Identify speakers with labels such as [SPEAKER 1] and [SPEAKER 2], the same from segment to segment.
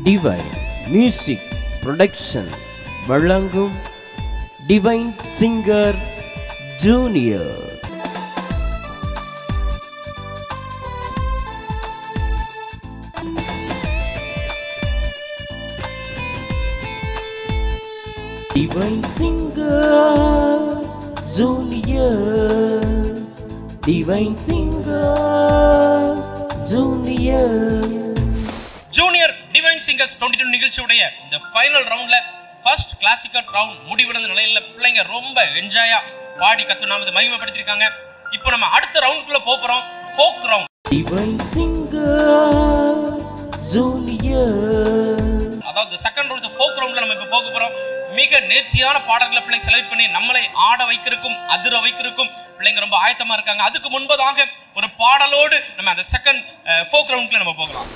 [SPEAKER 1] Divine music production வழங்கும் Divine singer Junior. Divine singer Junior, divine singer Junior.
[SPEAKER 2] Junior divine singers 22 நிகழ்ச்சியுடைய இந்த final ரவுண்ட்ல first classical round முடிவடைந்த நிலையில பிள்ளைங்க ரொம்ப என்ஜாயா பாடி கத்துனாம மகிமைப்படுத்திருக்காங்க. இப்போ நம்ம அடுத்த ரவுண்டுக்குள்ள போறோம், folk round.
[SPEAKER 1] Divine singer Junior.
[SPEAKER 2] அதாவது செகண்ட் ரவுண்ட் ஃபோக் ரவுண்ட்ல நம்ம இப்போ போக போறோம். மிக நேர்த்தியான பாடல்களை பிள்ளை செலக்ட் பண்ணி நம்மளை ஆட வைக்கிறதுக்கும் அதிர வைக்கிறதுக்கும் பிள்ளைங்க ரொம்ப ஆயத்தமா இருக்காங்க. அதுக்கு முன்பதாக ஒரு பாடலோடு நம்ம அந்த செகண்ட் ஃபோக் ரவுண்ட்ல நம்ம போகலாம்.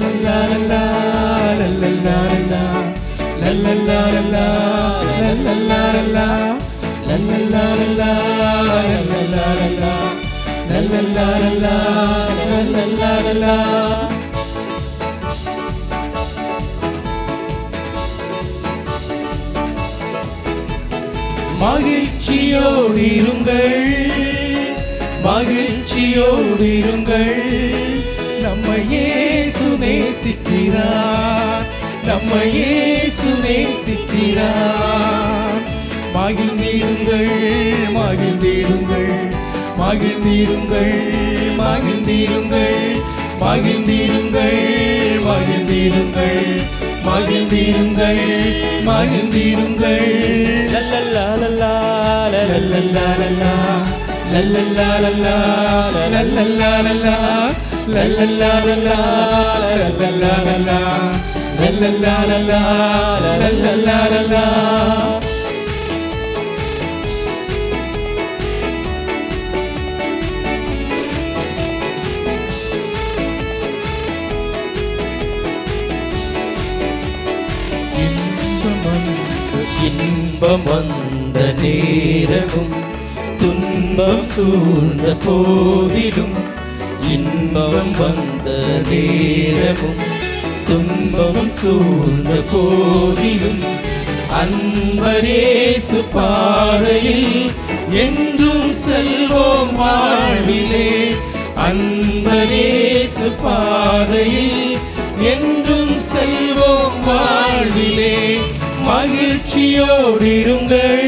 [SPEAKER 3] மகிழ்ச்சியோடு இருங்கள், மகிழ்ச்சியோடு இருங்கள், நம்ம இயேசு நேசிக்கிறார், நம்ம இயேசு நேசிக்கிறார். மகிழ்ந்திருங்கள், மகிழ்ந்திருங்கள், மகிழ்ந்திருங்கள், மகிழ்ந்திருங்கள், மகிழ்ந்திருங்கள், மகிழ்ந்திருங்கள், மகிழ்ந்திருங்கள், மகிழ்ந்திருங்கள். லல்லல்லா லல்லா லல்லல்லா லல்லா லல்லல்லா லல்லா லல்லல்லா லல்லா லல்லல்லா லல்லா லல்லல்லா லல்லா லல்லல்லா லல்லா லல்லல்லா லல்லா. இன்பம் வந்த நேரமும் துன்பம் சூழ்ந்த போதிலும், இன்பம் வந்த நேரமும் துன்பம் சூழ்ந்த போதிலும், அன்பரேசு பாதையில் என்றும் செல்வோம் வாழ்விலே, அன்பரேசு பாதையில் என்றும் செல்வோம் வாழ்விலே. மகிழ்ச்சியோடு இருங்கள்,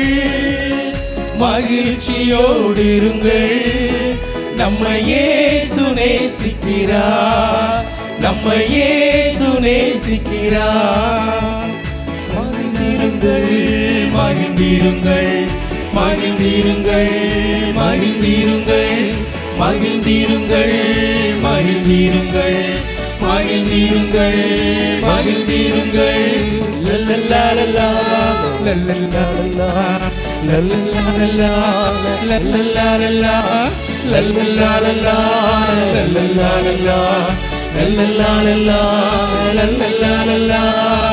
[SPEAKER 3] மகிழ்ச்சியோடு இருங்கள், நம்ம இயேசு நேசிக்கிறார், நம்ம இயேசு நேசிக்கிறார். மகிழ்ந்திருங்கள், மகிழ்ந்திருங்கள், மகிழ்ந்திருங்கள், மகிழ்ந்திருங்கள், மகிழ்ந்திருங்கள், மகிழ்ந்திருங்கள், மகிழ்ந்திருங்கள், மகிழ்ந்திருங்கள். லல்லல்லா லல்லா லல்லல்லா லல்லா லல்லல்லா லல்லா லல்லல்லா லல்லா லல்லல்லா லல்லா லல்லல்லா லல்லா லல்லல்லா லல்லா லல்லல்லா லல்லா.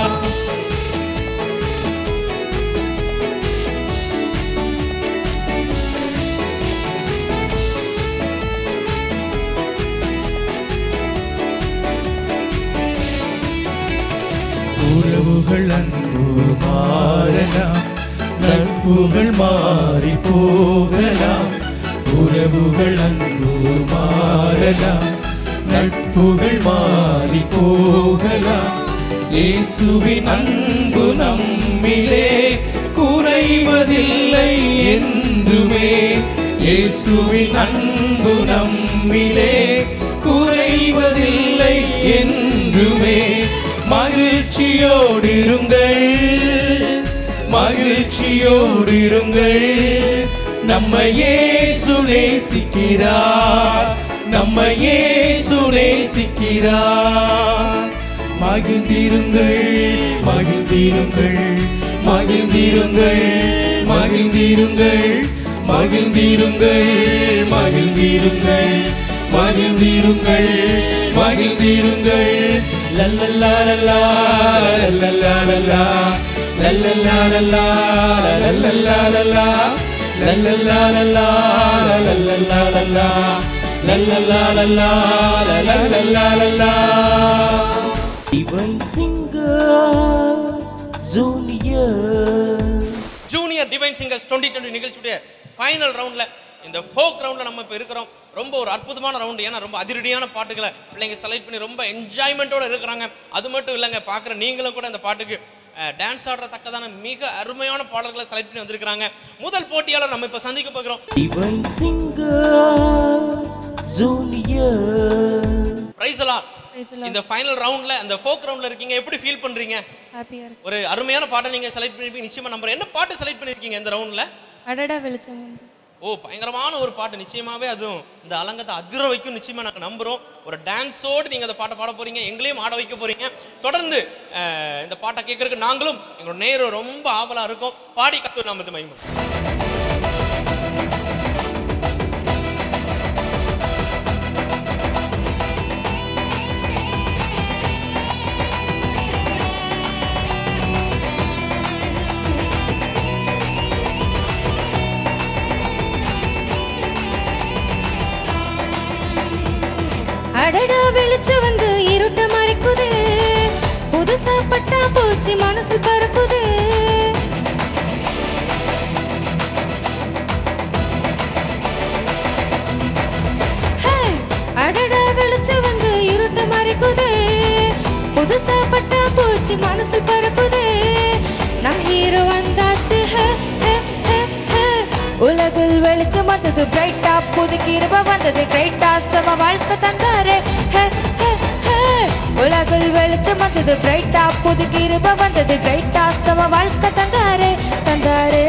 [SPEAKER 3] உறவுகள் அன்பு மாறலாம், நட்புகள் மாறி போகலாம், உறவுகள் அன்பு மாறலாம், நட்புகள் மாறி போகலாம். இயேசுவின் அன்பு நம்மிலே குறைவதில்லை என்றுமே, இயேசுவின் அன்பு நம்மிலே குறைவதில்லை என்றுமே. மகிழ்ச்சியோடு இருங்கள், மகிழ்ச்சியோடு இருங்கள், நம்ம இயேசு நேசிக்கிறார், நம்ம இயேசு நேசிக்கிறார். மகிழ்ந்திருங்கள், மகிழ்ந்திருங்கள், மகிழ்ந்திருங்கள், மகிழ்ந்திருங்கள், மகிழ்ந்திருங்கள், மகிழ்ந்திருங்கள், மகிழ்ந்திருங்கள், மகிழ்ந்திருங்கள். லல்லல்லா லல்லா லல்லல்லா லல்லா லல்லல்லா லல்லா லல்லல்லா லல்லா லல்லல்லா லல்லா லல்லல்லா லல்லா லல்லல்லா லல்லா லல்லல்லா லல்லா.
[SPEAKER 1] Divine Singer Junior.
[SPEAKER 2] Junior divine singers 2020 நிகழ்ச்சியுடைய ஃபைனல் ரவுண்ட்ல இந்த ஃபோக் ரவுண்ட்ல நம்ம இப்போ இருக்கிறோம். ரொம்ப ஒரு அற்புதமான ரவுண்டு. ஏன்னா ரொம்ப அதிரடியான பாட்டுகளை பிள்ளைங்க செலக்ட் பண்ணி ரொம்ப என்ஜாய்மெண்ட்டோட இருக்கிறாங்க. அது மட்டும் இல்லைங்க, பார்க்குற நீங்களும் கூட அந்த பாட்டுக்கு டான்ஸ் ஆடுறதக்கதான மிக அருமையான பாடல்களை செலக்ட் பண்ணி வந்திருக்கிறாங்க. முதல் போட்டியாளர் நம்ம இப்போ சந்திக்க போகிறோம்.
[SPEAKER 1] Divine Singer Junior.
[SPEAKER 2] பிரைஸ் எல்லாம் இந்த ஃபைனல் ரவுண்ட்ல அந்த ஃபோக் ரவுண்ட்ல இருக்கீங்க, எப்படி ஃபீல் பண்றீங்க?
[SPEAKER 4] ஹாப்பியா இருக்கு.
[SPEAKER 2] ஒரு அருமையான பாட்டை நீங்க செலக்ட் பண்ணிருப்பீங்க நிச்சயமா. நம்பர் என்ன பாட்டு செலக்ட் பண்ணிருக்கீங்க இந்த ரவுண்ட்ல?
[SPEAKER 4] அடடா வெளிச்சம்.
[SPEAKER 2] ஓ, பயங்கரமான ஒரு பாட்டு. நிச்சயமாவே அதுவும் இந்த அலங்கத்தை அதிர வைக்கும் நிச்சயமா நாங்கள் நம்புறோம். ஒரு டான்ஸோடு நீங்க அந்த பாட்டை பாட போறீங்க, எங்களையும் ஆட வைக்க போறீங்க. தொடர்ந்து இந்த பாட்டை கேட்கறதுக்கு நாங்களும் எங்களோட நேரம் ரொம்ப ஆவலா இருக்கும். பாடி கத்து நாமது மகிமை.
[SPEAKER 4] அடடா வெளிச்சம் வந்து இருட்ட மறைக்குது, புதுசா பட்டா பூச்சி மனசு பறக்குது. அடடா வெளிச்சம் வந்து இருட்ட மறைக்குது, புதுசா பட்டா பூச்சி மனசு பறக்குது. நம் ஹீரோ வந்தாச்சு, உலகில் வெளிச்சம் வந்தது பிரைட்டா, புது கிருப வந்தது கிரைட்டா, சம வாழ்க்கை தந்தாரே. உலகில் வெளிச்சம் வந்தது பிரைட்டா, புது கிருப வந்தது கிரைட்டா, சம வாழ்க்கை தந்தாரே தந்தாரே.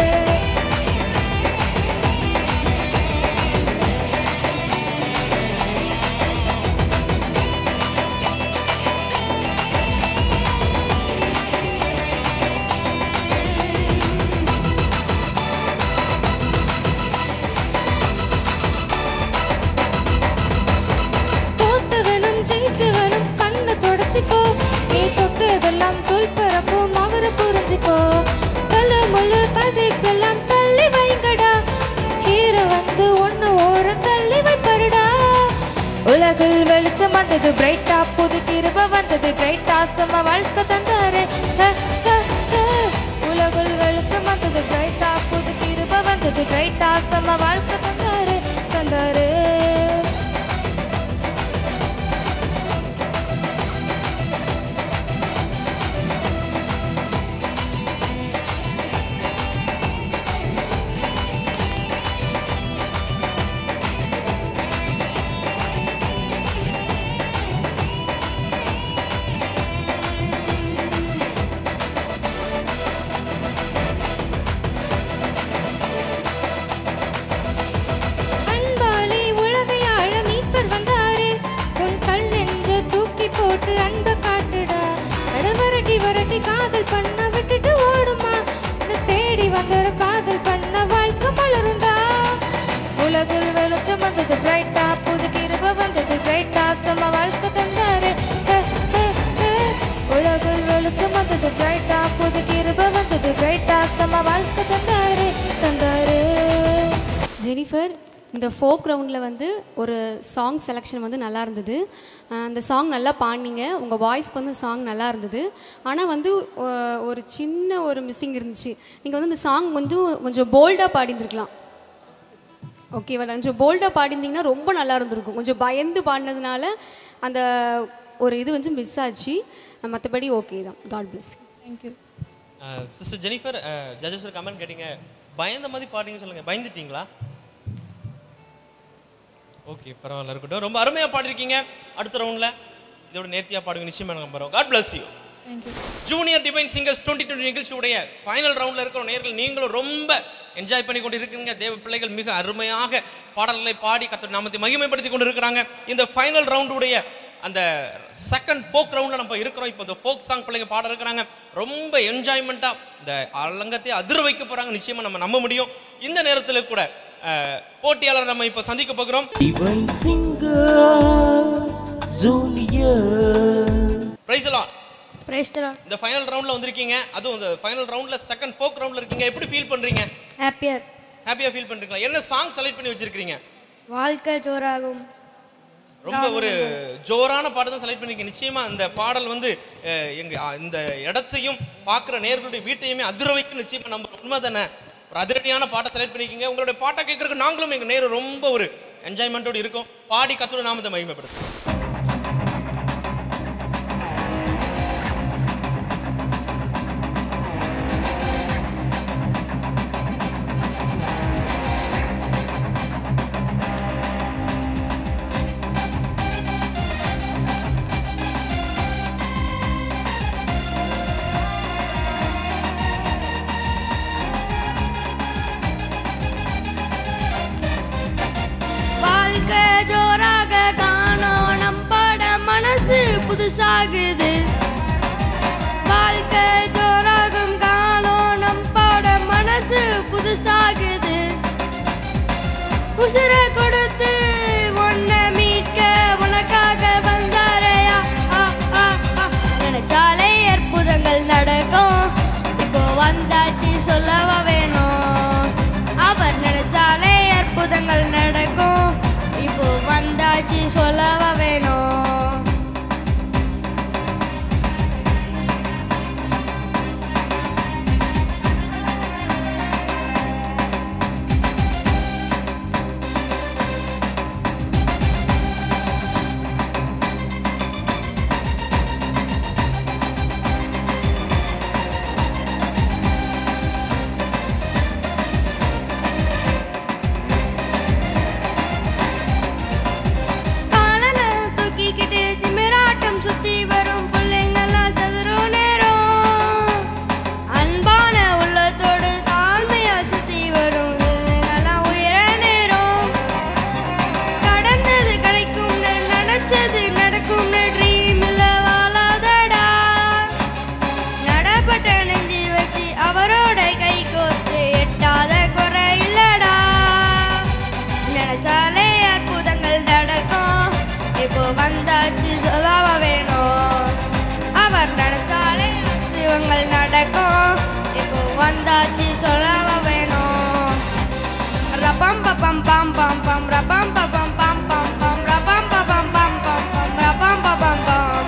[SPEAKER 4] நீ தொட்டதெல்லாம் தோல் பறக்கும், அவரை புரிஞ்சுக்கோ. தலை முள்ளு பதேக்ஸ் எல்லாம் தள்ளி வைங்கடா, ஹீரோ வந்து ஒன்று ஓரம் தள்ளி வைப்பருடா. உலகில் வெளிச்சம் வந்தது பிரைட்டா, புது கிருப வந்தது கிரைட்டா, சம வாழ்க்கை தந்தாரே. உலகில் வெளிச்சம் வந்தது பிரைட்டா, புது கிருப வந்தது கிரைட்டா, சம வாழ்க்கை தந்தாரே தந்தாரே. காதல் பண்ண விட்டுட்டு ஓடுமா, தேடி வந்தொரு காதல் பண்ண வாழ்க்கை மலருண்டா. உலகில் வெளிச்சம் வந்தது பிரைட்டா, புது கிருப வந்தது கிரைட்டா, சம வாழ்க்கை தந்தாரே. உலகில் வெளிச்சம் வந்தது பிரைட்டா, புது கிருப வந்தது கிரைட்டா, சம வாழ்க்கை தந்தாரே தந்தாரே.
[SPEAKER 5] ஜெனிஃபர், இந்த ஃபோக் ரவுண்டில் வந்து ஒரு சாங் செலெக்ஷன் வந்து நல்லா இருந்தது. அந்த சாங் நல்லா பாடினீங்க, உங்கள் வாய்ஸ்க்கு வந்து சாங் நல்லா இருந்தது. ஆனால் வந்து ஒரு சின்ன ஒரு மிஸ்ஸிங் இருந்துச்சு. நீங்கள் வந்து இந்த சாங் கொஞ்சம் போல்டாக பாடியிருந்துருக்கலாம். ஓகேவா? கொஞ்சம் போல்டாக பாடியிருந்தீங்கன்னா ரொம்ப நல்லா இருந்திருக்கும். கொஞ்சம் பயந்து பாடினதுனால அந்த ஒரு இது வந்து மிஸ் ஆச்சு. மற்றபடி ஓகே தான். God bless.
[SPEAKER 4] Thank you.
[SPEAKER 2] Sister Jennifer, judges ஒரு கமெண்ட் கேட்டீங்க, பயந்த மாதிரி பாடிங்க சொல்லுங்கள். பயந்துட்டீங்களா? ஓகே, பரவாயில்ல, இருக்கட்டும். ரொம்ப அருமையாக பாடிருக்கீங்க. அடுத்த ரவுண்டில் இதோட நேர்த்தியாக பாடுங்க நிச்சயமாக நாங்கள் நம்புறோம். God bless you. Junior divine singers 2020 நிகழ்ச்சியுடைய ஃபைனல் ரவுண்டில் இருக்கிற நேர்கள் நீங்களும் ரொம்ப என்ஜாய் பண்ணி கொண்டு இருக்கீங்க. தேவ பிள்ளைகள் மிக அருமையாக பாடல்களை பாடி கர்த்தர் நாமத்தை மகிமைப்படுத்தி கொண்டு இருக்கிறாங்க. இந்த ஃபைனல் ரவுண்டுடைய அந்த செகண்ட் ஃபோக் ரவுண்டில் நம்ம இருக்கிறோம். இப்போ இந்த ஃபோக் சாங் பிள்ளைங்க பாட இருக்கிறாங்க. ரொம்ப என்ஜாய்மெண்ட்டாக இந்த அலங்கத்தை அதிர வைக்க போகிறாங்க நிச்சயமாக நம்ம நம்ப முடியும். இந்த நேரத்தில் கூட போட்டியாளர் நம்ம இப்போ சந்திக்க போகிறோம்.
[SPEAKER 1] Divine Singer Junior.
[SPEAKER 2] பிரைஸ் எல்லாம்
[SPEAKER 4] பிரைஸ் தி லார்ட்.
[SPEAKER 2] இந்த ஃபைனல் ரவுண்ட்ல வந்திருக்கீங்க, அதுவும் இந்த ஃபைனல் ரவுண்ட்ல செகண்ட் ஃபோக் ரவுண்ட்ல இருக்கீங்க. எப்படி ஃபீல் பண்றீங்க?
[SPEAKER 4] ஹாப்பியா
[SPEAKER 2] ஃபீல் பண்றீங்களா? என்ன சாங் செலக்ட் பண்ணி வச்சிருக்கீங்க?
[SPEAKER 4] வாழ்க்கை ஜோராகும்.
[SPEAKER 2] ரொம்ப ஒரு ஜோரான பாட்டு தான் செலக்ட் பண்ணிருக்கீங்க. நிச்சயமா இந்த பாடல் வந்து எங்க இந்த இடத்தையும் பார்க்குற நேர்களுடைய வீட்டையுமே அதிர வைக்கும். நிச்சயமா நம்ம உண்மை தானே, ஒரு அதிரடியான பாட்டை செலக்ட் பண்ணிருக்கீங்க. உங்களுடைய பாட்டை கேட்கறதுக்கு நாங்களும் எங்க நேரம் ரொம்ப ஒரு என்ஜாய்மெண்ட்டோடு இருக்கும். பாடி கர்த்தருடைய நாமத்தை மகிமைப்படுத்தும்.
[SPEAKER 6] புதுசாகுது வாழ்க்கை ஜோராகும் காலம் நம் பாட மனசு புதுசாகுது உசுர கொடுத்து உன்னை மீட்க உனக்காக வந்தாரையா நினைச்சாலே அற்புதங்கள் நடக்கும். இப்போ வந்தாச்சு சொல்லவா வேணும், அவர் நினைச்சாலே அற்புதங்கள் நடக்கும். இப்போ வந்தாச்சு சொல்லவா வேணும். வந்தாச்சு சொல்லவா வேணும், அவர் நினைச்சாலே அற்புதங்கள் நடக்கும். இப்போ வந்தாச்சு சொல்லவா வேணும். ரபம் பபம் பம் பம் பம் ரபம் பபம் பம் பம் பம் ரபம் பபம் பம் பம் பம் ரபம் பபம் பம்.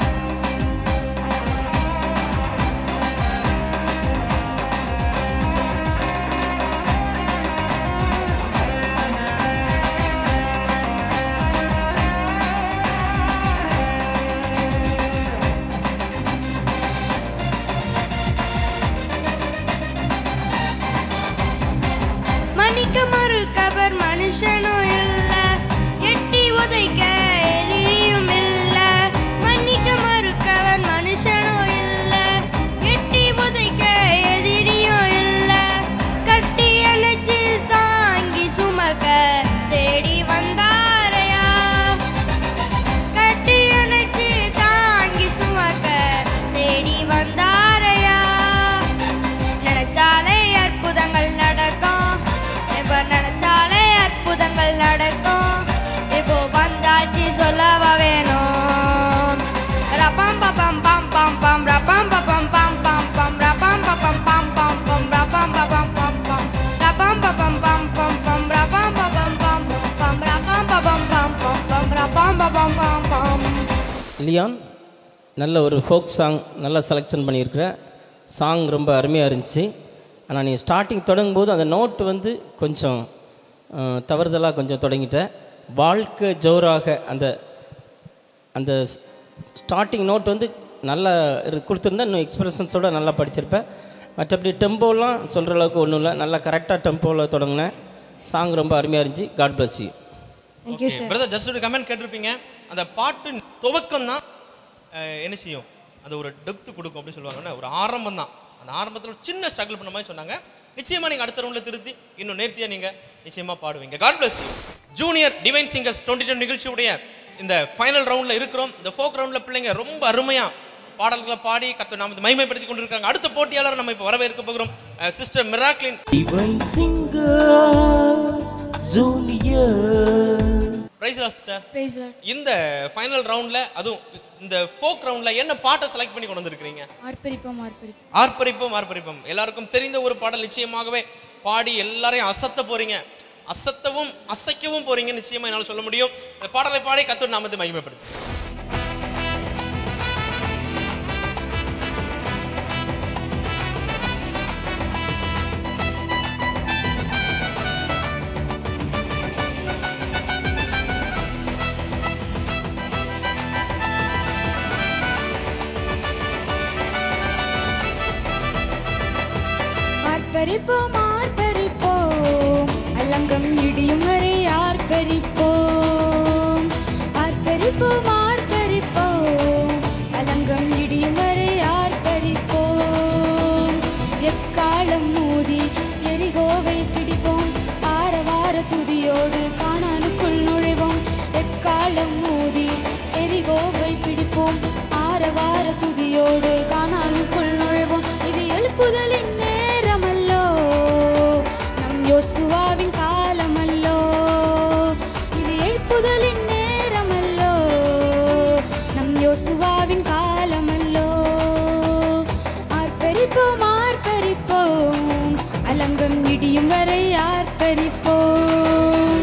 [SPEAKER 6] மறுக்கவர் மனுஷனும் இல்ல, எட்டி உதைக்க எதிரியும் இல்ல. மன்னிக்க மறுக்கவர் மனுஷனும் இல்ல, எட்டி உதைக்க எதிரியும் இல்ல. கட்டி அணைச்சு தாங்கி சுமக்க தேடி வந்தாரையா, கட்டி அணைச்சு தாங்கி சுமக்க தேடி வந்தாரையா. நினைச்சாலே அற்புதங்கள் நடக்கும், நினைச்சாலே அற்புதங்கள் நடக்கும். இப்போ வந்தாச்சு சொல்லவா வேணும். ரபம் பபம் பம் பம் பம் ரபம் பபம் பம் பம் பம் ரபம் பபம் பம் பம் பம் ரபம் பபம் பம் பம் ரபம் பபம் பம் பம் பம் ரபம் பபம் பம் பம் ரபம் பபம் பம் பம் ரபம் பபம் பம் பம்.
[SPEAKER 7] லியான், நல்ல ஒரு ஃபோக் சாங் நல்லா செலெக்ஷன் பண்ணியிருக்கிற சாங் ரொம்ப அருமையாக இருந்துச்சு. ஆனால் நீ ஸ்டார்டிங் தொடங்கும்போது அந்த நோட்டு வந்து கொஞ்சம் தவறுதலாக கொஞ்சம் தொடங்கிட்டேன். வாழ்க்கை ஜோராக அந்த அந்த ஸ்டார்டிங் நோட் வந்து நல்லா கொடுத்துருந்தேன். இன்னும் எக்ஸ்பிரஷன்ஸோடு நல்லா படிச்சிருப்பேன். மற்றபடி டெம்போலாம் சொல்கிற அளவுக்கு ஒன்றும் இல்லை, நல்லா கரெக்டாக டெம்போவில் தொடங்கினேன். சாங் ரொம்ப அருமையாக இருந்துச்சு. God bless you.
[SPEAKER 2] Okay brother, just ஒரு கமெண்ட் கேட்டிருப்பீங்க. அந்த பாட்டு துவக்கம் தான் என்ன செய்யும், அது ஒரு டெப்த் கொடுக்கும் அப்படின்னு சொல்லுவாங்கன்னா ஒரு ஆரம்பம் தான். அந்த ஆரம்பத்தில் சின்ன ஸ்ட்ரகிள் பண்ண மாதிரி சொன்னாங்க. நிச்சயமாக நீங்கள் அடுத்த ரவுண்டில் திருத்தி இன்னும் நேர்த்தியாக நீங்கள் நிச்சயமாக பாடுவீங்க. God bless you. Junior divine singers 22 நிகழ்ச்சியுடைய இந்த ஃபைனல் ரவுண்டில் இருக்கிறோம். இந்த ஃபோக் ரவுண்டில் பிள்ளைங்க ரொம்ப அருமையாக பாடல்களை பாடி கர்த்தர் நாமத்தை மகிமைப்படுத்தி கொண்டிருக்காங்க. அடுத்த போட்டியாளர் நம்ம இப்போ வரவேற்க போகிறோம், sister Miraclin.
[SPEAKER 1] Divine singer junior.
[SPEAKER 2] Praise lord sister. இந்த ஃபைனல் ரவுண்டில் அதுவும் இந்த ஃபோக் ரவுண்டில் என்ன பாட்டை செலக்ட் பண்ணி கொண்டு வந்திருக்கீங்க? ஆர்ப்பரிப்போம். எல்லாருக்கும் தெரிந்த ஒரு பாடல், நிச்சயமாகவே பாடி எல்லாரையும் அசத்த போறீங்க. அசத்தவும் அசைக்கவும் போறீங்க நிச்சயமா என்னால் சொல்ல முடியும். இந்த பாடலை பாடி கர்த்தர் நாமத்தை மகிமைப்படுத்து.
[SPEAKER 4] ஆர்ப்பரிப்போம் ஆர்ப்பரிப்போம் அலங்கம் இடியும் வரை ஆர்ப்பரிப்போம். ஆர்ப்பரிப்போம் ஆர்ப்பரிப்போம் அலங்கம் இடியும் வரை ஆர்ப்பரிப்போம். எக்காலம் மூதி எரிகோவை பிடிப்போம். ஆரவார துதியோடு கானானுக்குள் நுழைவோம். எக்காலம் மூதி எரிகோவை பிடிப்போம். ஆரவார துதியோடு கானானுக்குள் நுழைவோம். இது எழுப்புதலின் நேரமல்லோ, நம் யோசுவாவின் காலமல்லோ. இது எழுப்புதலின் நேரமல்லோ, நம் யோசுவாவின் காலமல்லோ. ஆர்ப்பரிப்போம் ஆர்ப்பரிப்போம் அலங்கம் இடியும் வரை ஆர்ப்பரிப்போம்.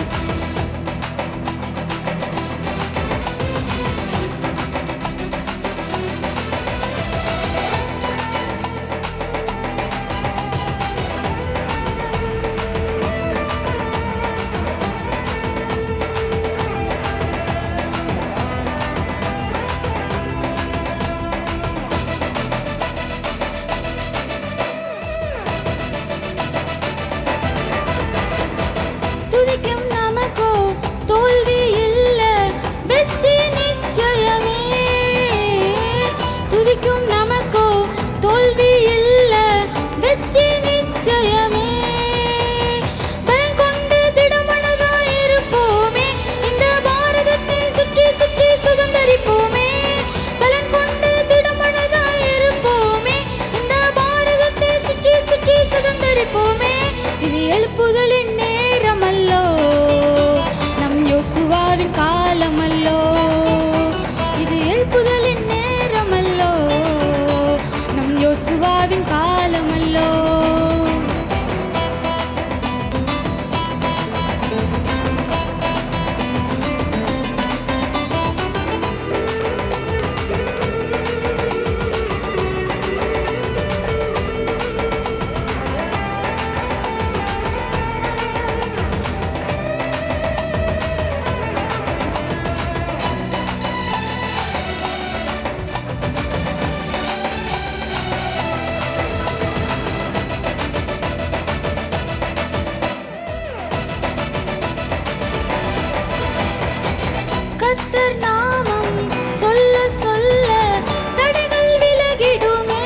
[SPEAKER 4] துதிக்கும் நமக்கோ தோல்வி இல்ல, வெற்றி நிச்சயமே. துதிக்கும் நமக்கோ தோல்வி இல்ல, வெற்றி நிச்சயமே. பலன் கொண்டு திடமனதாய் இருப்போமே, இந்த பாரதத்தை சுற்றி சுற்றி சுதந்தரிப்போமே. பலன் கொண்டு திடமனதாய் இருப்போமே, இந்த பாரதத்தை சுற்றி சுற்றி சுதந்தரிப்போமே. இது எழுப்புதலின் நேரமல்லோ, நம் யோசுவாவின் காலமல்லோ. இது எழுப்புதலின் நேரமல்லோ, நம் யோசுவாவின் காலமல்லோ. கர்த்தர் நாமம் சொல்ல சொல்ல தடைகள் விலகிடுமே.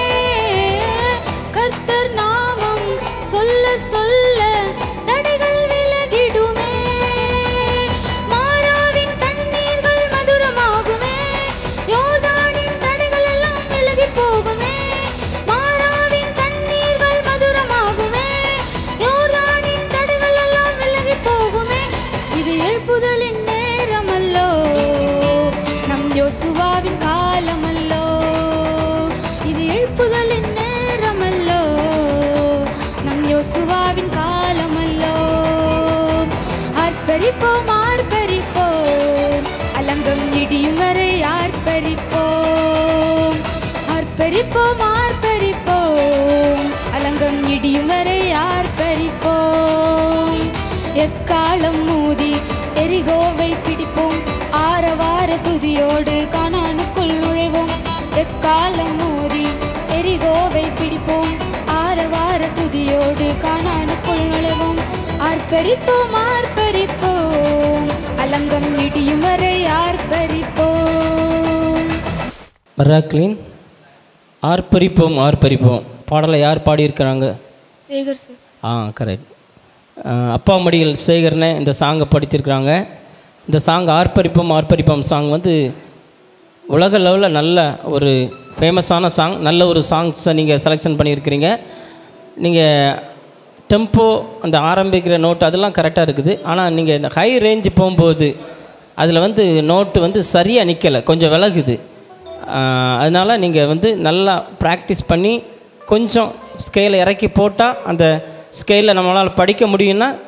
[SPEAKER 4] கர்த்தர் நாமம் சொல்ல சொல்ல தடைகள் விலகிடுமே. மாறாவின் தண்ணீர்கள் மதுரமாகுமே, யோர்தானின் தடைகள் எல்லாம் விலகி போகுமே. மாறாவின் தண்ணீர்கள் மதுரமாகுமே, யோர்தானின் தடைகள் எல்லாம் விலகி போகுமே. இது எழுப்புதலின் நேரமல்லோ, நம் யோசுவாவின் காலமல்லோ. இது எழுப்புதலின் நேரமல்லோ, நம் யோசுவாவின் காலமல்லோ. ஆர்ப்பரிப்போம் ஆர்ப்பரிப்போம் அலங்கம் இடியும் வரை ஆர்ப்பரிப்போம். ஆர்ப்பரிப்போம் ஆர்ப்பரிப்போம் அலங்கம் இடியும் வரை ஆர்ப்பரிப்போம். எக்காலம் மூதி எரிகோவை பிடிப்போம். ஆரவார துதியோடு கானானுக்குள் நுழைவோம். எக்காலம் மூதி எரிகோவை பிடிப்போம். ஆரவார துதியோடு கானானுக்குள் நுழைவோம். ஆர்ப்பரிப்போம் ஆர்ப்பரிப்போம் அலங்கம் இடியும் வரை ஆர்ப்பரிப்போம்.
[SPEAKER 7] மராக்லின் ஆர்ப்பரிப்போம் ஆர்ப்பரிப்போம் பாடலை யார் பாடியிருக்கிறாங்க?
[SPEAKER 4] சேகர் சார்.
[SPEAKER 7] கரெக்ட். அப்பா மடிகள் சேகர்னே இந்த சாங்கை படித்திருக்கிறாங்க. இந்த சாங் ஆர்ப்பரிப்போம் ஆர்ப்பரிப்போம் சாங் வந்து உலக லெவலில் நல்ல ஒரு ஃபேமஸான சாங். நல்ல ஒரு சாங்ஸை நீங்கள் செலெக்ஷன் பண்ணியிருக்கிறீங்க. நீங்கள் டெம்போ அந்த ஆரம்பிக்கிற நோட்டு அதெல்லாம் கரெக்டாக இருக்குது. ஆனால் நீங்கள் இந்த ஹை ரேஞ்சு போகும்போது அதில் வந்து நோட்டு வந்து சரியாக நிற்கலை, கொஞ்சம் விலகுது. அதனால் நீங்கள் வந்து நல்லா ப்ராக்டிஸ் பண்ணி கொஞ்சம் ஸ்கேலை இறக்கி போட்டால் அந்த ஸ்கேலில் நம்மளால் படிக்க முடியும்னா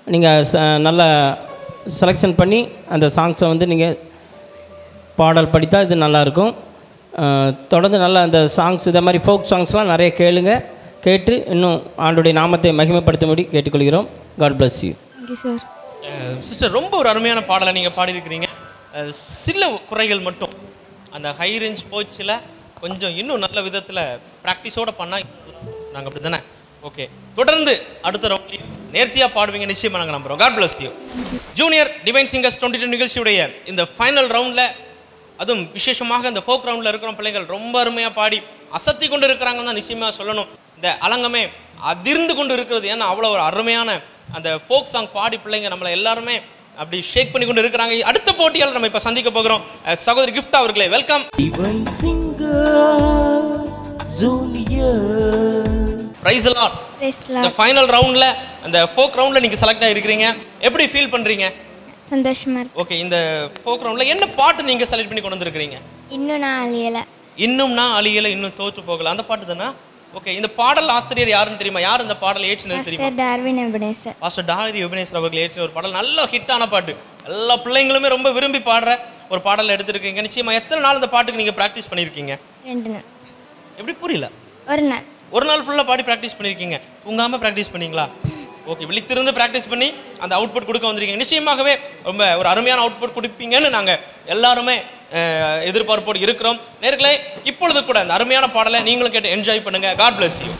[SPEAKER 7] நீங்கள் நல்லா செலெக்ஷன் பண்ணி அந்த சாங்ஸை வந்து நீங்கள் பாடல் படித்தா இது நல்லாயிருக்கும். தொடர்ந்து நல்லா அந்த சாங்ஸ் இதை மாதிரி ஃபோக் சாங்ஸ்லாம் நிறைய கேட்டு இன்னும் ஆண்டுடைய நாமத்தை மகிமைப்படுத்தும்படி கேட்டுக்கொள்கிறோம். God bless you.
[SPEAKER 4] Thank you sir.
[SPEAKER 2] Sister, ரொம்ப ஒரு அருமையான பாடலை நீங்கள் பாடியிருக்கிறீங்க. சில குறைகள் மட்டும் அந்த ஹை ரேஞ்ச் போய்ச்சில் கொஞ்சம் இன்னும் நல்ல விதத்தில் ப்ராக்டிஸோடு பண்ணால் நாங்கள் அப்படி தானே? ஓகே, தொடர்ந்து அடுத்த ரவுண்ட்லையும் நேர்த்தியாக பாடுவீங்க நிச்சயமாக நாங்கள் நம்புகிறோம். God bless you. Junior divine singers 22 நிகழ்ச்சியுடைய இந்த ஃபைனல் ரவுண்டில், அதுவும் விசேஷமாக இந்த ஃபோக் ரவுண்டில் இருக்கிற பிள்ளைகள் ரொம்ப அருமையாக பாடி அசத்தி கொண்டு இருக்கிறாங்கன்னு தான் நிச்சயமாக சொல்லணும். இந்த அலங்கமே அதிர்ந்து கொண்டு இருக்கிறது. ஏன்னா அவ்வளோ ஒரு அருமையான அந்த ஃபோக் சாங் பாடி பிள்ளைங்க நம்மளை எல்லாருமே அப்படி ஷேக் பண்ணி கொண்டு இருக்கிறாங்க. அடுத்த போட்டியால் நம்ம இப்போ சந்திக்க போகிறோம் சகோதரி கிஃப்ட் அவர்களே. Welcome.
[SPEAKER 1] Divine Singer Junior.
[SPEAKER 2] Praise lord. இந்த ஃபைனல் ரவுண்டில் அந்த ஃபோக் ரவுண்டில் நீங்கள் செலக்ட் ஆகிருக்கிறீங்க. எப்படி ஃபீல் பண்ணுறீங்க?
[SPEAKER 6] சந்தோஷமா இருக்கு.
[SPEAKER 2] ஓகே, இந்த ஃபோக் ரவுண்டில் என்ன பாட்டு நீங்கள் செலக்ட் பண்ணி கொண்டு வந்திருக்கிறீங்க?
[SPEAKER 6] இன்னும் நான் அழியலை.
[SPEAKER 2] இன்னும் நான் அழியலை, இன்னும் தோற்று போகல, அந்த பாட்டு தானே? ஓகே, இந்த பாடல் ஆசிரியர் யாருன்னு தெரியுமா? யார் இந்த பாடல் ஏற்றினது தெரியுமா?
[SPEAKER 6] டார்வின் எபனேசர்.
[SPEAKER 2] பாஸ்டர் டார்வின் எபனேசர் அவர்கள் ஏற்றின ஒரு பாடல், நல்ல ஹிட்டான பாட்டு, எல்லா பிள்ளைங்களுமே ரொம்ப விரும்பி பாடுற ஒரு பாடல் எடுத்திருக்கீங்க. நிச்சயமா எத்தனை நாள் இந்த பாட்டுக்கு நீங்கள் ப்ராக்டிஸ் பண்ணியிருக்கீங்க?
[SPEAKER 6] 2 நாள்.
[SPEAKER 2] எப்படி புரியல?
[SPEAKER 6] 1 நாள்.
[SPEAKER 2] ஒரு நாள் ஃபுல்லாக பாடி ப்ராக்டிஸ் பண்ணியிருக்கீங்க. தூங்காமல் ப்ராக்டிஸ் பண்ணீங்களா? ஓகே, விழித்திருந்து ப்ராக்டிஸ் பண்ணி அந்த அவுட்புட் கொடுக்க வந்திருக்கீங்க. நிச்சயமாகவே ரொம்ப ஒரு அருமையான அவுட்புட் கொடுப்பீங்கன்னு நாங்கள் எல்லாருமே எதிர்பார்ப்போடு இருக்கிறோம். நேர்களே, இப்பொழுது கூட அந்த அருமையான பாடலை நீங்களும் கேட்டு என்ஜாய் பண்ணுங்க. God bless you.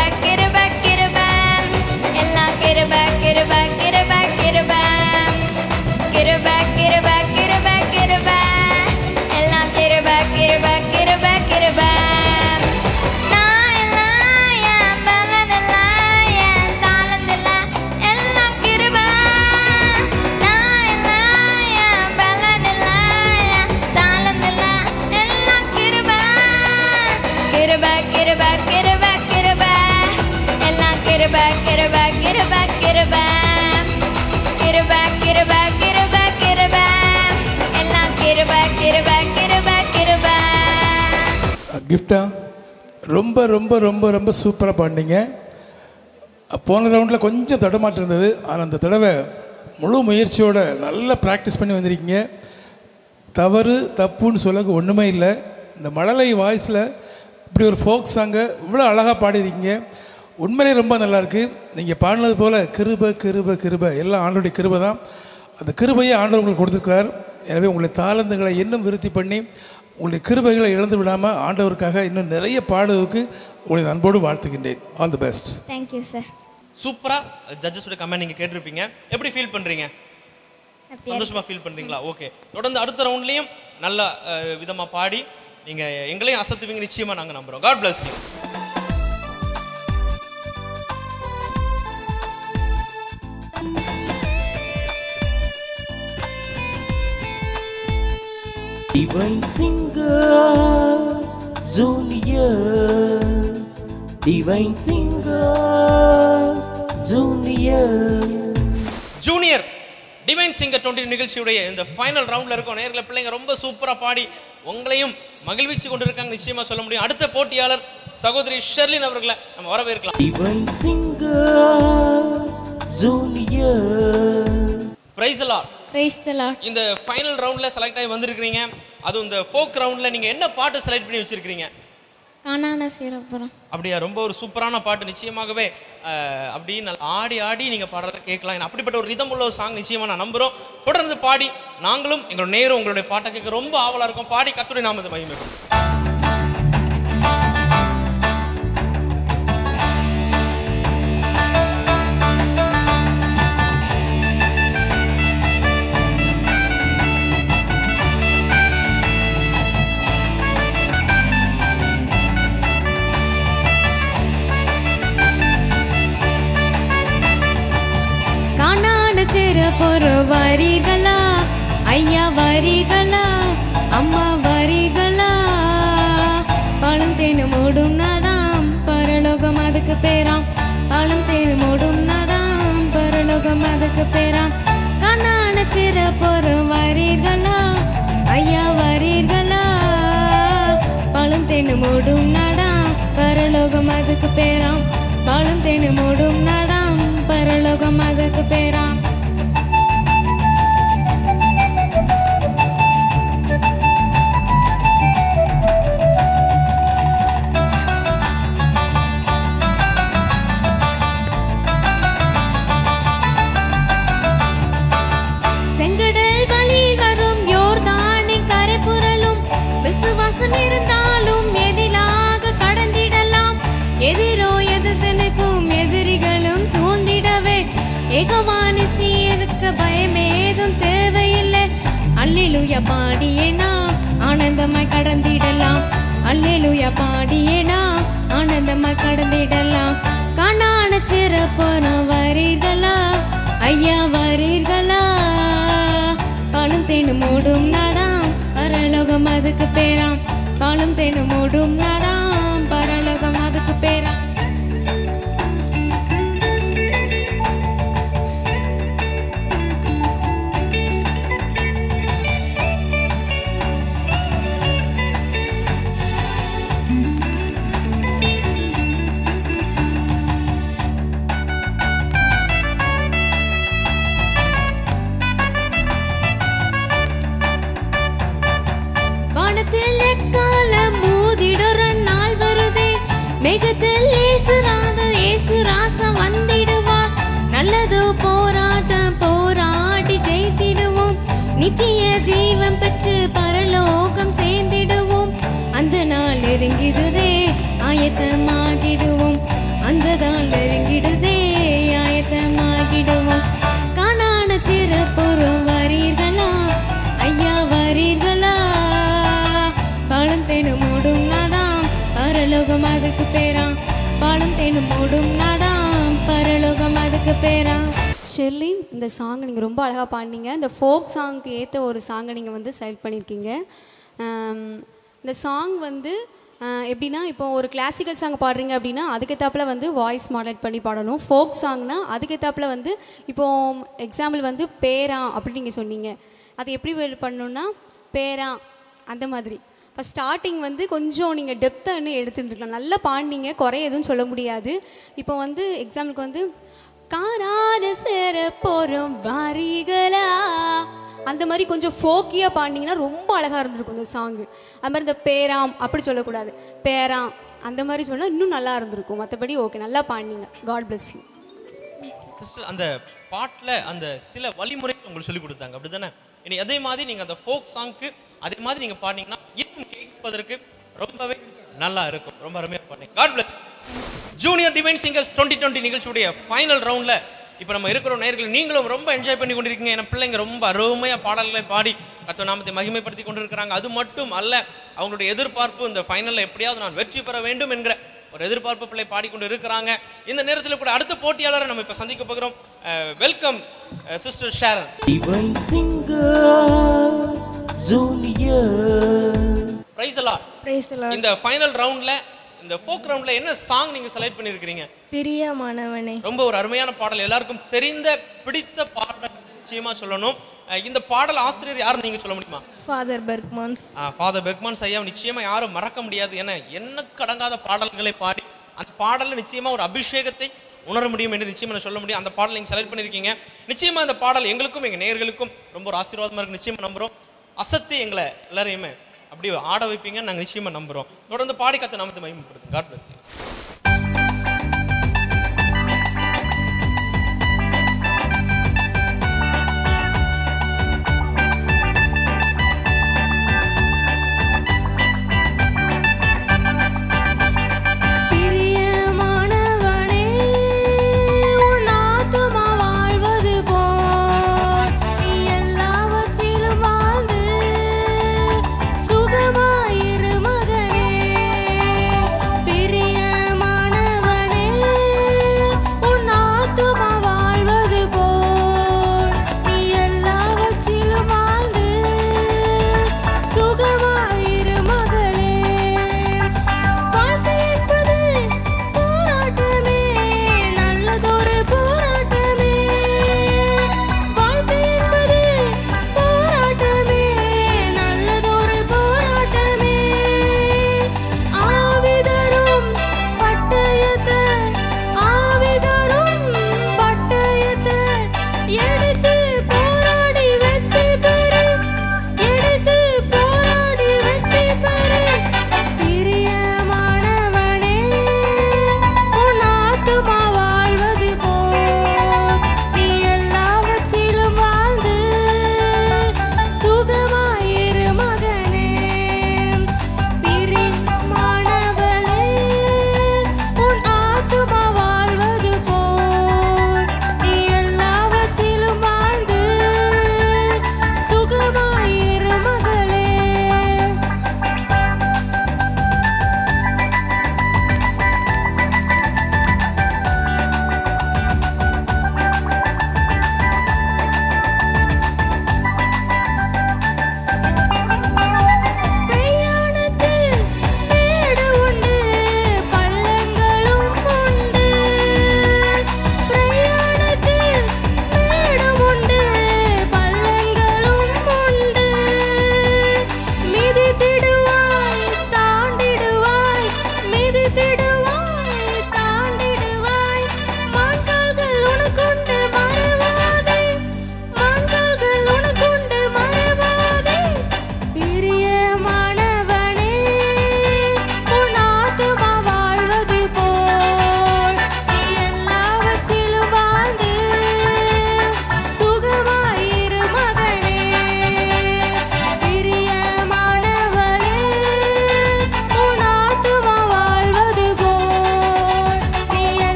[SPEAKER 6] கிருபை கிருபை எல்லாம் கிருபை கிருபை கிருபை கிருபை கிருபை கிருபை கிருபை கிருபை எல்லாம் கிருபை கிருபை கிருபை கிருபை நான் எல்லாம் என் பலனில்ல என் தாளந்தில்ல எல்லாம் கிருபை நான் எல்லாம் என் பலனில்ல என் தாளந்தில்ல எல்லாம் கிருபை கிருபை கிருபை கிருபை கிருபை எல்லாம் கிருபை கிருபை கிருபை கிருபை கிருபை கிருபை கிருபை கிருபை எல்லாம் கிருபை கிருபை கிருபை கிருபை
[SPEAKER 3] கிஃப்டா ரொம்ப ரொம்ப ரொம்ப ரொம்ப சூப்பராக பாடினீங்க. போன ரவுண்டில் கொஞ்சம் தடமாட்டம் இருந்தது, ஆனால் அந்த தடவை முழு முயற்சியோட நல்லா ப்ராக்டிஸ் பண்ணி வந்திருக்கீங்க. தவறு தப்புன்னு சொல்ல ஒன்றுமே இல்லை. இந்த மழலை வாய்ஸில் இப்படி ஒரு ஃபோக் சாங்கை இவ்வளோ அழகாக பாடியிருக்கீங்க. உண்மையிலே ரொம்ப நல்லாயிருக்கு. நீங்கள் பாடினது போல் கிருபை கிருபை கிருபை எல்லாம் ஆண்டவருடைய கிருபை தான். அந்த கிருபையை ஆண்டவர் உங்களுக்கு கொடுத்துருக்கிறார். எனவே உங்களுடைய தாளந்துகளை இன்னும் விருத்தி பண்ணி உங்களுடைய கிருபைகளை இழந்து விடாமல் ஆண்டவருக்காக இன்னும் நிறைய பாடுவதற்கு உங்களை அன்போடு வாழ்த்துகின்றேன். All the best.
[SPEAKER 6] Thank you sir.
[SPEAKER 2] சூப்பராக ஜட்ஜஸோட கமெண்ட் நீங்கள் கேட்டிருப்பீங்க. எப்படி ஃபீல் பண்ணுறீங்க? சந்தோஷமாக ஃபீல் பண்ணுறீங்களா? ஓகே, தொடர்ந்து அடுத்த ரவுண்ட்லேயும் நல்ல விதமாக பாடி நீங்கள் எங்களையும் அசத்துவீங்க நிச்சயமாக நாங்கள் நம்புகிறோம். God bless you.
[SPEAKER 1] Divine Singer Junior, Divine Singer Junior.
[SPEAKER 2] Junior divine singer 20 நிகழ்ச்சியுடைய இந்த ஃபைனல் ரவுண்டில் இருக்கும் நேரில் பிள்ளைங்க ரொம்ப சூப்பராக பாடி உங்களையும் மகிழ்விச்சு கொண்டு இருக்காங்க நிச்சயமாக சொல்ல முடியும். அடுத்த போட்டியாளர் சகோதரி ஷெர்லின் அவர்களை நம்ம வரவேற்கலாம்.
[SPEAKER 1] Divine Singer Junior.
[SPEAKER 2] Praise the lord.
[SPEAKER 6] Praise the Lord.
[SPEAKER 2] இந்த ஃபைனல் ரவுண்டில் செலக்ட் ஆகி வந்திருக்கிறீங்க. அதுவும் இந்த ஃபோக் ரவுண்டில் நீங்கள் என்ன பாட்டு செலக்ட் பண்ணி வச்சிருக்கீங்க?
[SPEAKER 6] காணான சீரப்புறம்.
[SPEAKER 2] அப்படியா? ரொம்ப ஒரு சூப்பரான பாட்டு. நிச்சயமாகவே அப்படி நல்லா ஆடி ஆடி நீங்கள் பாடுறத கேட்கலாம். அப்படிப்பட்ட ஒரு ரிதம் உள்ள ஒரு சாங் நிச்சயமாக நான் நம்புகிறோம். தொடர்ந்து பாடி நாங்களும் எங்களோட நேரம் உங்களுடைய பாட்டை கேட்க ரொம்ப ஆவலாக இருக்கும். பாடி கர்த்தருடைய நாமத்தை மகிமைப்படுத்தும்.
[SPEAKER 4] வரீர்களா ஐயா, வரீர்களா அம்மா, வரீர்களா? பாலும் தேனும் ஓடும் நாடாம் பரலோகம் அதுக்கு பேராம். பாலும் தேனும் ஓடும் நாடாம் பரலோகம் அதுக்கு பேராம். காணான சிறப்பொரு வரீர்களா ஐயா, வரீர்களா? பாலும் தேனும் ஓடும் நாடாம் பரலோகம் அதுக்கு பேராம். பாலும் தேனும் ஓடும் நாடாம் பரலோகம் அதுக்கு பேராம். விசுவாசம் இருந்தாலும் எதிலாக கடந்திடலாம். எதிரோ எதிர்த்தனுக்கும் எதிரிகளும் சூழ்ந்திடவே ஏகமானசி இருக்க பயமேதும் தேவையில்லை. அல்லேலூயா பாடியே நாம் ஆனந்தமாய் கடந்திடலாம். அல்லேலூயா பாடியே நாம் ஆனந்தமாய் கடந்திடலாம். காணான சிறப்புறம் வரீர்களா ஐயா, வரீர்களா? பாலும் தேனும் ஓடும் நாடாம் பரலோகம் அதுக்கு பேராம். பாலும் தேனும் ஓடும் நாடாம் பரலோகம் அதுக்கு பேராம். காலதான் நெருங்கிடுதே ஆயத்தமாகிடுவோம் காணான சிறப்புறம் வரீர்களா ஐயா வரீர்களா பாலும் தேனும் மூடும் நாடாம் பரலோகம் அதுக்கு பேராம் பாலும் தேனும் மூடும் நாடாம் பரலோகம் அதுக்கு பேராம்.
[SPEAKER 5] ஷெர்லின், இந்த சாங் நீங்கள் ரொம்ப அழகாக பாடினீங்க. இந்த ஃபோக் சாங்க்கு ஏற்ற ஒரு சாங்கை நீங்கள் வந்து செலக்ட் பண்ணியிருக்கீங்க. இந்த சாங் வந்து எப்படின்னா, இப்போ ஒரு கிளாசிக்கல் சாங் பாடுறீங்க அப்படின்னா அதுக்கேற்றாப்புல வந்து வாய்ஸ் மாடலேட் பண்ணி பாடணும். ஃபோக் சாங்னா அதுக்கேற்றாப்புல வந்து இப்போது எக்ஸாம்பிள் வந்து பேரா அப்படி நீங்கள் சொன்னீங்க. அது எப்படி பண்ணணுன்னா பேரா அந்த மாதிரி. இப்போ ஸ்டார்டிங் வந்து கொஞ்சம் நீங்கள் டெப்த்தாக இன்னும் எடுத்துருந்துருக்கலாம். நல்லா பாடினீங்க, குறை எதுவும் சொல்ல முடியாது. இப்போ வந்து எக்ஸாம்பிளுக்கு வந்து காரான சேர போகிறோம் வாரிகளா அந்த மாதிரி கொஞ்சம் ஃபோக்கியாக பாடினீங்கன்னா ரொம்ப அழகாக இருந்திருக்கும் இந்த சாங்கு. அது மாதிரி இந்த பேராம் அப்படி சொல்லக்கூடாது, பேராம் அந்த மாதிரி சொன்னால் இன்னும் நல்லா இருந்திருக்கும். மற்றபடி ஓகே, நல்லா பாடினீங்க. God bless you
[SPEAKER 2] sister. அந்த பாட்டில் அந்த சில வழிமுறைகள் உங்களுக்கு சொல்லி கொடுத்தாங்க, அப்படி தானே? இனி அதே மாதிரி நீங்கள் அந்த ஃபோக் சாங்க்கு அதே மாதிரி நீங்கள் பாடினீங்கன்னா இன்னும் கேட்பதற்கு ரொம்பவே நல்லா இருக்கும். ரொம்ப அருமையாக பாடினீங்க. God bless. Junior divine singers 2020 நிகழ்ச்சியுடைய ஃபைனல் ரவுண்டில் இப்போ நம்ம இருக்கிற நேயர்கள் நீங்களும் ரொம்ப என்ஜாய் பண்ணி கொண்டிருக்கீங்க. என் பிள்ளைங்க ரொம்ப அருமையாக பாடல்களை பாடி கர்த்தர் நாமத்தை மகிமைப்படுத்தி கொண்டிருக்கிறாங்க. அது மட்டும் அல்ல, அவங்களுடைய எதிர்பார்ப்பு இந்த ஃபைனலில் எப்படியாவது நான் வெற்றி பெற வேண்டும் என்கிற ஒரு எதிர்பார்ப்பு பிள்ளை பாடிக்கொண்டு இருக்கிறாங்க. இந்த நேரத்தில் கூட அடுத்த போட்டியாளரை நம்ம இப்போ சந்திக்க போகிறோம். Welcome sister Sharon.
[SPEAKER 1] Divine singer junior.
[SPEAKER 2] Praise the lord.
[SPEAKER 6] Praise the Lord.
[SPEAKER 2] இந்த ஃபைனல் ரவுண்ட்ல, இந்த ஃபோக் ரவுண்ட்ல என்ன சாங் நீங்க செலக்ட் பண்ணிருக்கீங்க?
[SPEAKER 6] பிரியமானவனே.
[SPEAKER 2] ரொம்ப ஒரு அருமையான பாடல், எல்லாருக்கும் தெரிந்த பிடித்த பாடல் நிச்சயமா சொல்லணும். இந்த பாடல் ஆசிரியர் யார் நீங்க சொல்ல முடியுமா?
[SPEAKER 6] ஃபாதர் பெர்க்மான்ஸ்.
[SPEAKER 2] ஃபாதர் பெர்க்மான்ஸ் ஐயா நிச்சயமா யாரும் மறக்க முடியாது. ஏன்னா என்ன கடங்காத பாடல்களை பாடி அந்த பாடல்ல நிச்சயமா ஒரு அபிஷேகத்தை உணர முடியும் என்று நிச்சயமா நான் சொல்ல முடியும். அந்த பாடல் நீங்க செலக்ட் பண்ணிருக்கீங்க. நிச்சயமா அந்த பாடல் எங்களுக்கும் எங்க நேயர்களுக்கும் ரொம்ப ஒரு ஆசீர்வாதமா இருக்கு. நிச்சயமா நம்புறோம், அசத்தி எங்களை எல்லாரையுமே அப்படியே ஆட வைப்பீங்க நாங்கள் நிச்சயமா நம்புறோம். தொடர்ந்து பாடி கர்த்தர் நாமத்தை மகிமைப்படுத்துங்க. God bless you.
[SPEAKER 4] பிரியமானவனே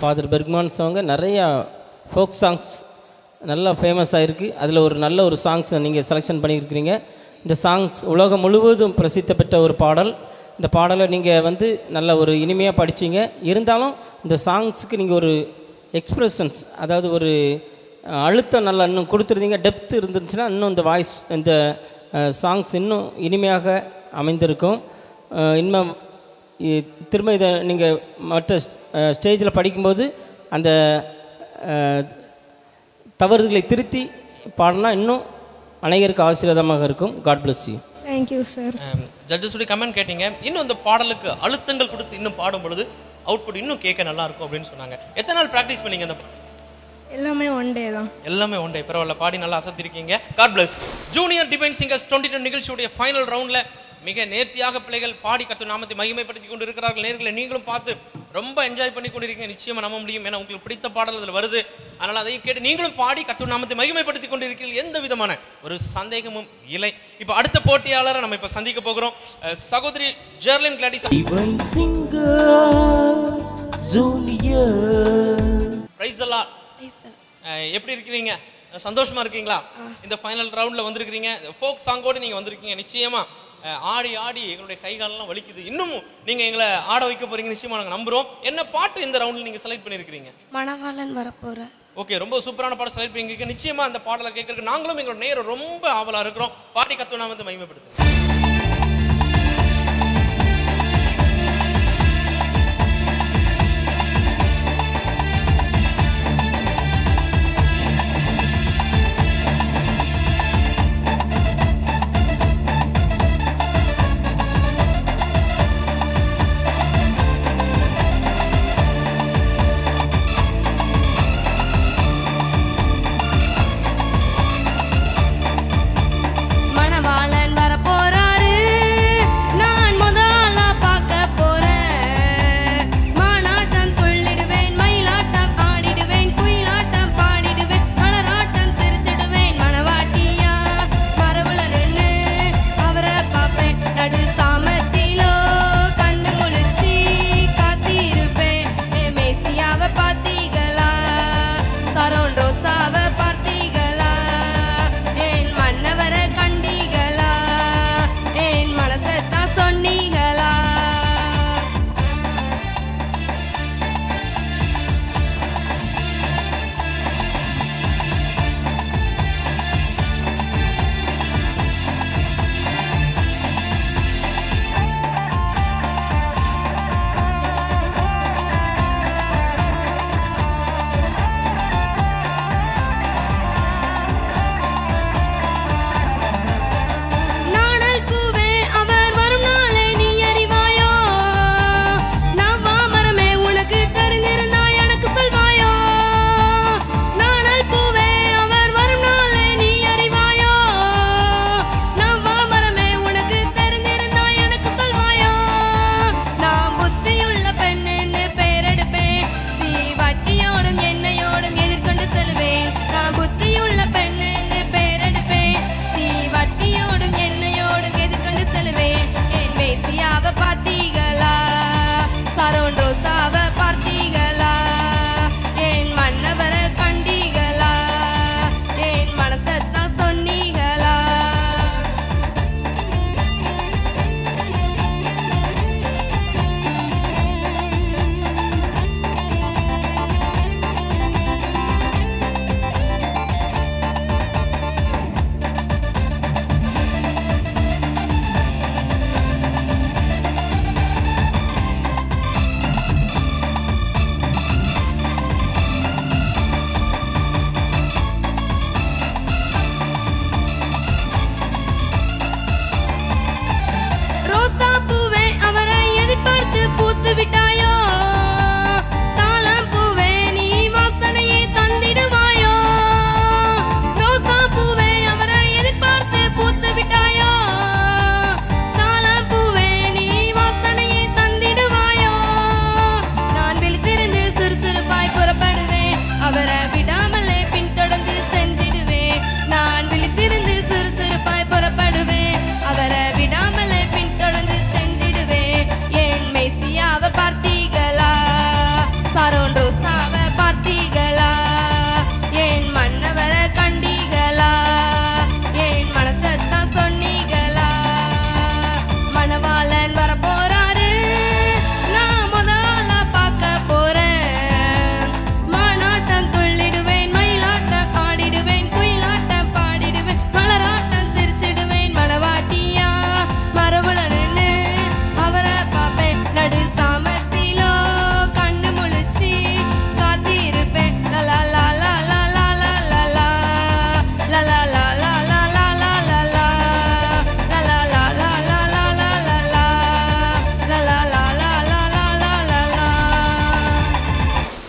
[SPEAKER 7] ஃபாதர் பெர்க்மான் சாங்க நிறையா ஃபோக் சாங்ஸ் நல்லா ஃபேமஸ் ஆகிருக்கு. அதில் ஒரு நல்ல ஒரு சாங்ஸை நீங்கள் செலெக்ஷன் பண்ணியிருக்கிறீங்க. இந்த சாங்ஸ் உலகம் முழுவதும் பிரசித்தி பெற்ற ஒரு பாடல். இந்த பாடலை நீங்கள் வந்து நல்ல ஒரு இனிமையாக படிச்சிங்க. இருந்தாலும் இந்த சாங்ஸுக்கு நீங்கள் ஒரு எக்ஸ்ப்ரெஷன்ஸ், அதாவது ஒரு அழுத்தம் நல்லா இன்னும் கொடுத்துருந்தீங்க. டெப்த் இருந்துருந்துச்சுன்னா இன்னும் இந்த வாய்ஸ், இந்த சாங்ஸ் இன்னும் இனிமையாக அமைந்திருக்கும். இன்னும் திரும்ப இதை நீங்கள் மற்ற ஸ்டேஜில் படிக்கும்போது அந்த தவறுகளை திருத்தி பாடினா இன்னும் அனைவருக்கு ஆசீர்வாதமாக இருக்கும். God bless you.
[SPEAKER 6] Thank you sir.
[SPEAKER 2] ஜட்ஜஸுடைய கமெண்ட் கேட்டீங்க. இன்னும் இந்த பாடலுக்கு அழுத்தங்கள் கொடுத்து இன்னும் பாடும் பொழுது அவுட்புட் இன்னும் கேட்க நல்லா இருக்கும் அப்படின்னு சொன்னாங்க. எத்தனை நாள் ப்ராக்டிஸ் பண்ணீங்க? அந்த
[SPEAKER 6] எல்லாமே ஒன் டே தான்.
[SPEAKER 2] எல்லாமே ஒன் டே. பரவாயில்ல, பாடி நல்லா அசத்திருக்கீங்க. God bless. Junior divine singers 22 நிகழ்ச்சியுடைய ஃபைனல் ரவுண்டில் மிக நேர்த்தியாக பிள்ளைகள் பாடி கத்து நாமத்தை மகிமைப்படுத்தி கொண்டு இருக்கிறார்கள். நேர்களை நீங்களும் பார்த்து ரொம்ப என்ஜாய் பண்ணி கொண்டிருக்கீங்க. நிச்சயமாக நம்ப முடியும், ஏன்னா உங்களுக்கு பிடித்த பாடல் அதில் வருது. அதனால் அதையும் கேட்டு நீங்களும் பாடி கத்து நாமத்தை மகிமைப்படுத்தி கொண்டு இருக்கிறீர்கள். எந்த விதமான ஒரு சந்தேகமும் இல்லை. இப்போ அடுத்த போட்டியாளரை நம்ம இப்போ சந்திக்க போகிறோம். சகோதரி Jerlin Gladys.
[SPEAKER 1] Divine Singer Junior.
[SPEAKER 2] Praise the lord. எப்படி இருக்கிறீங்க? சந்தோஷமா இருக்கீங்களா? இந்த ஃபைனல் ரவுண்டில் வந்திருக்கிறீங்க. ஃபோக் சாங்கோடு நீங்கள் வந்திருக்கீங்க. நிச்சயமா ஆடி ஆடி எங்களுடைய கைகாலெல்லாம் வலிக்குது. இன்னமும் நீங்கள் எங்களை ஆட வைக்க போறீங்க நிச்சயமா நாங்கள் நம்புகிறோம். என்ன பாட்டு இந்த ரவுண்டில் நீங்கள் செலக்ட் பண்ணியிருக்கிறீங்க?
[SPEAKER 6] மணவாளன் வரப்போற.
[SPEAKER 2] ஓகே, ரொம்ப சூப்பரான பாடம் செலக்ட் பண்ணியிருக்கீங்க. நிச்சயமா அந்த பாடலை கேட்கறதுக்கு நாங்களும் எங்களோட நேரம் ரொம்ப ஆவலாக இருக்கிறோம். பாடி கத்துனா வந்து மகிமைப்படுத்து.
[SPEAKER 6] மணவாளன் வரப்போறாரு.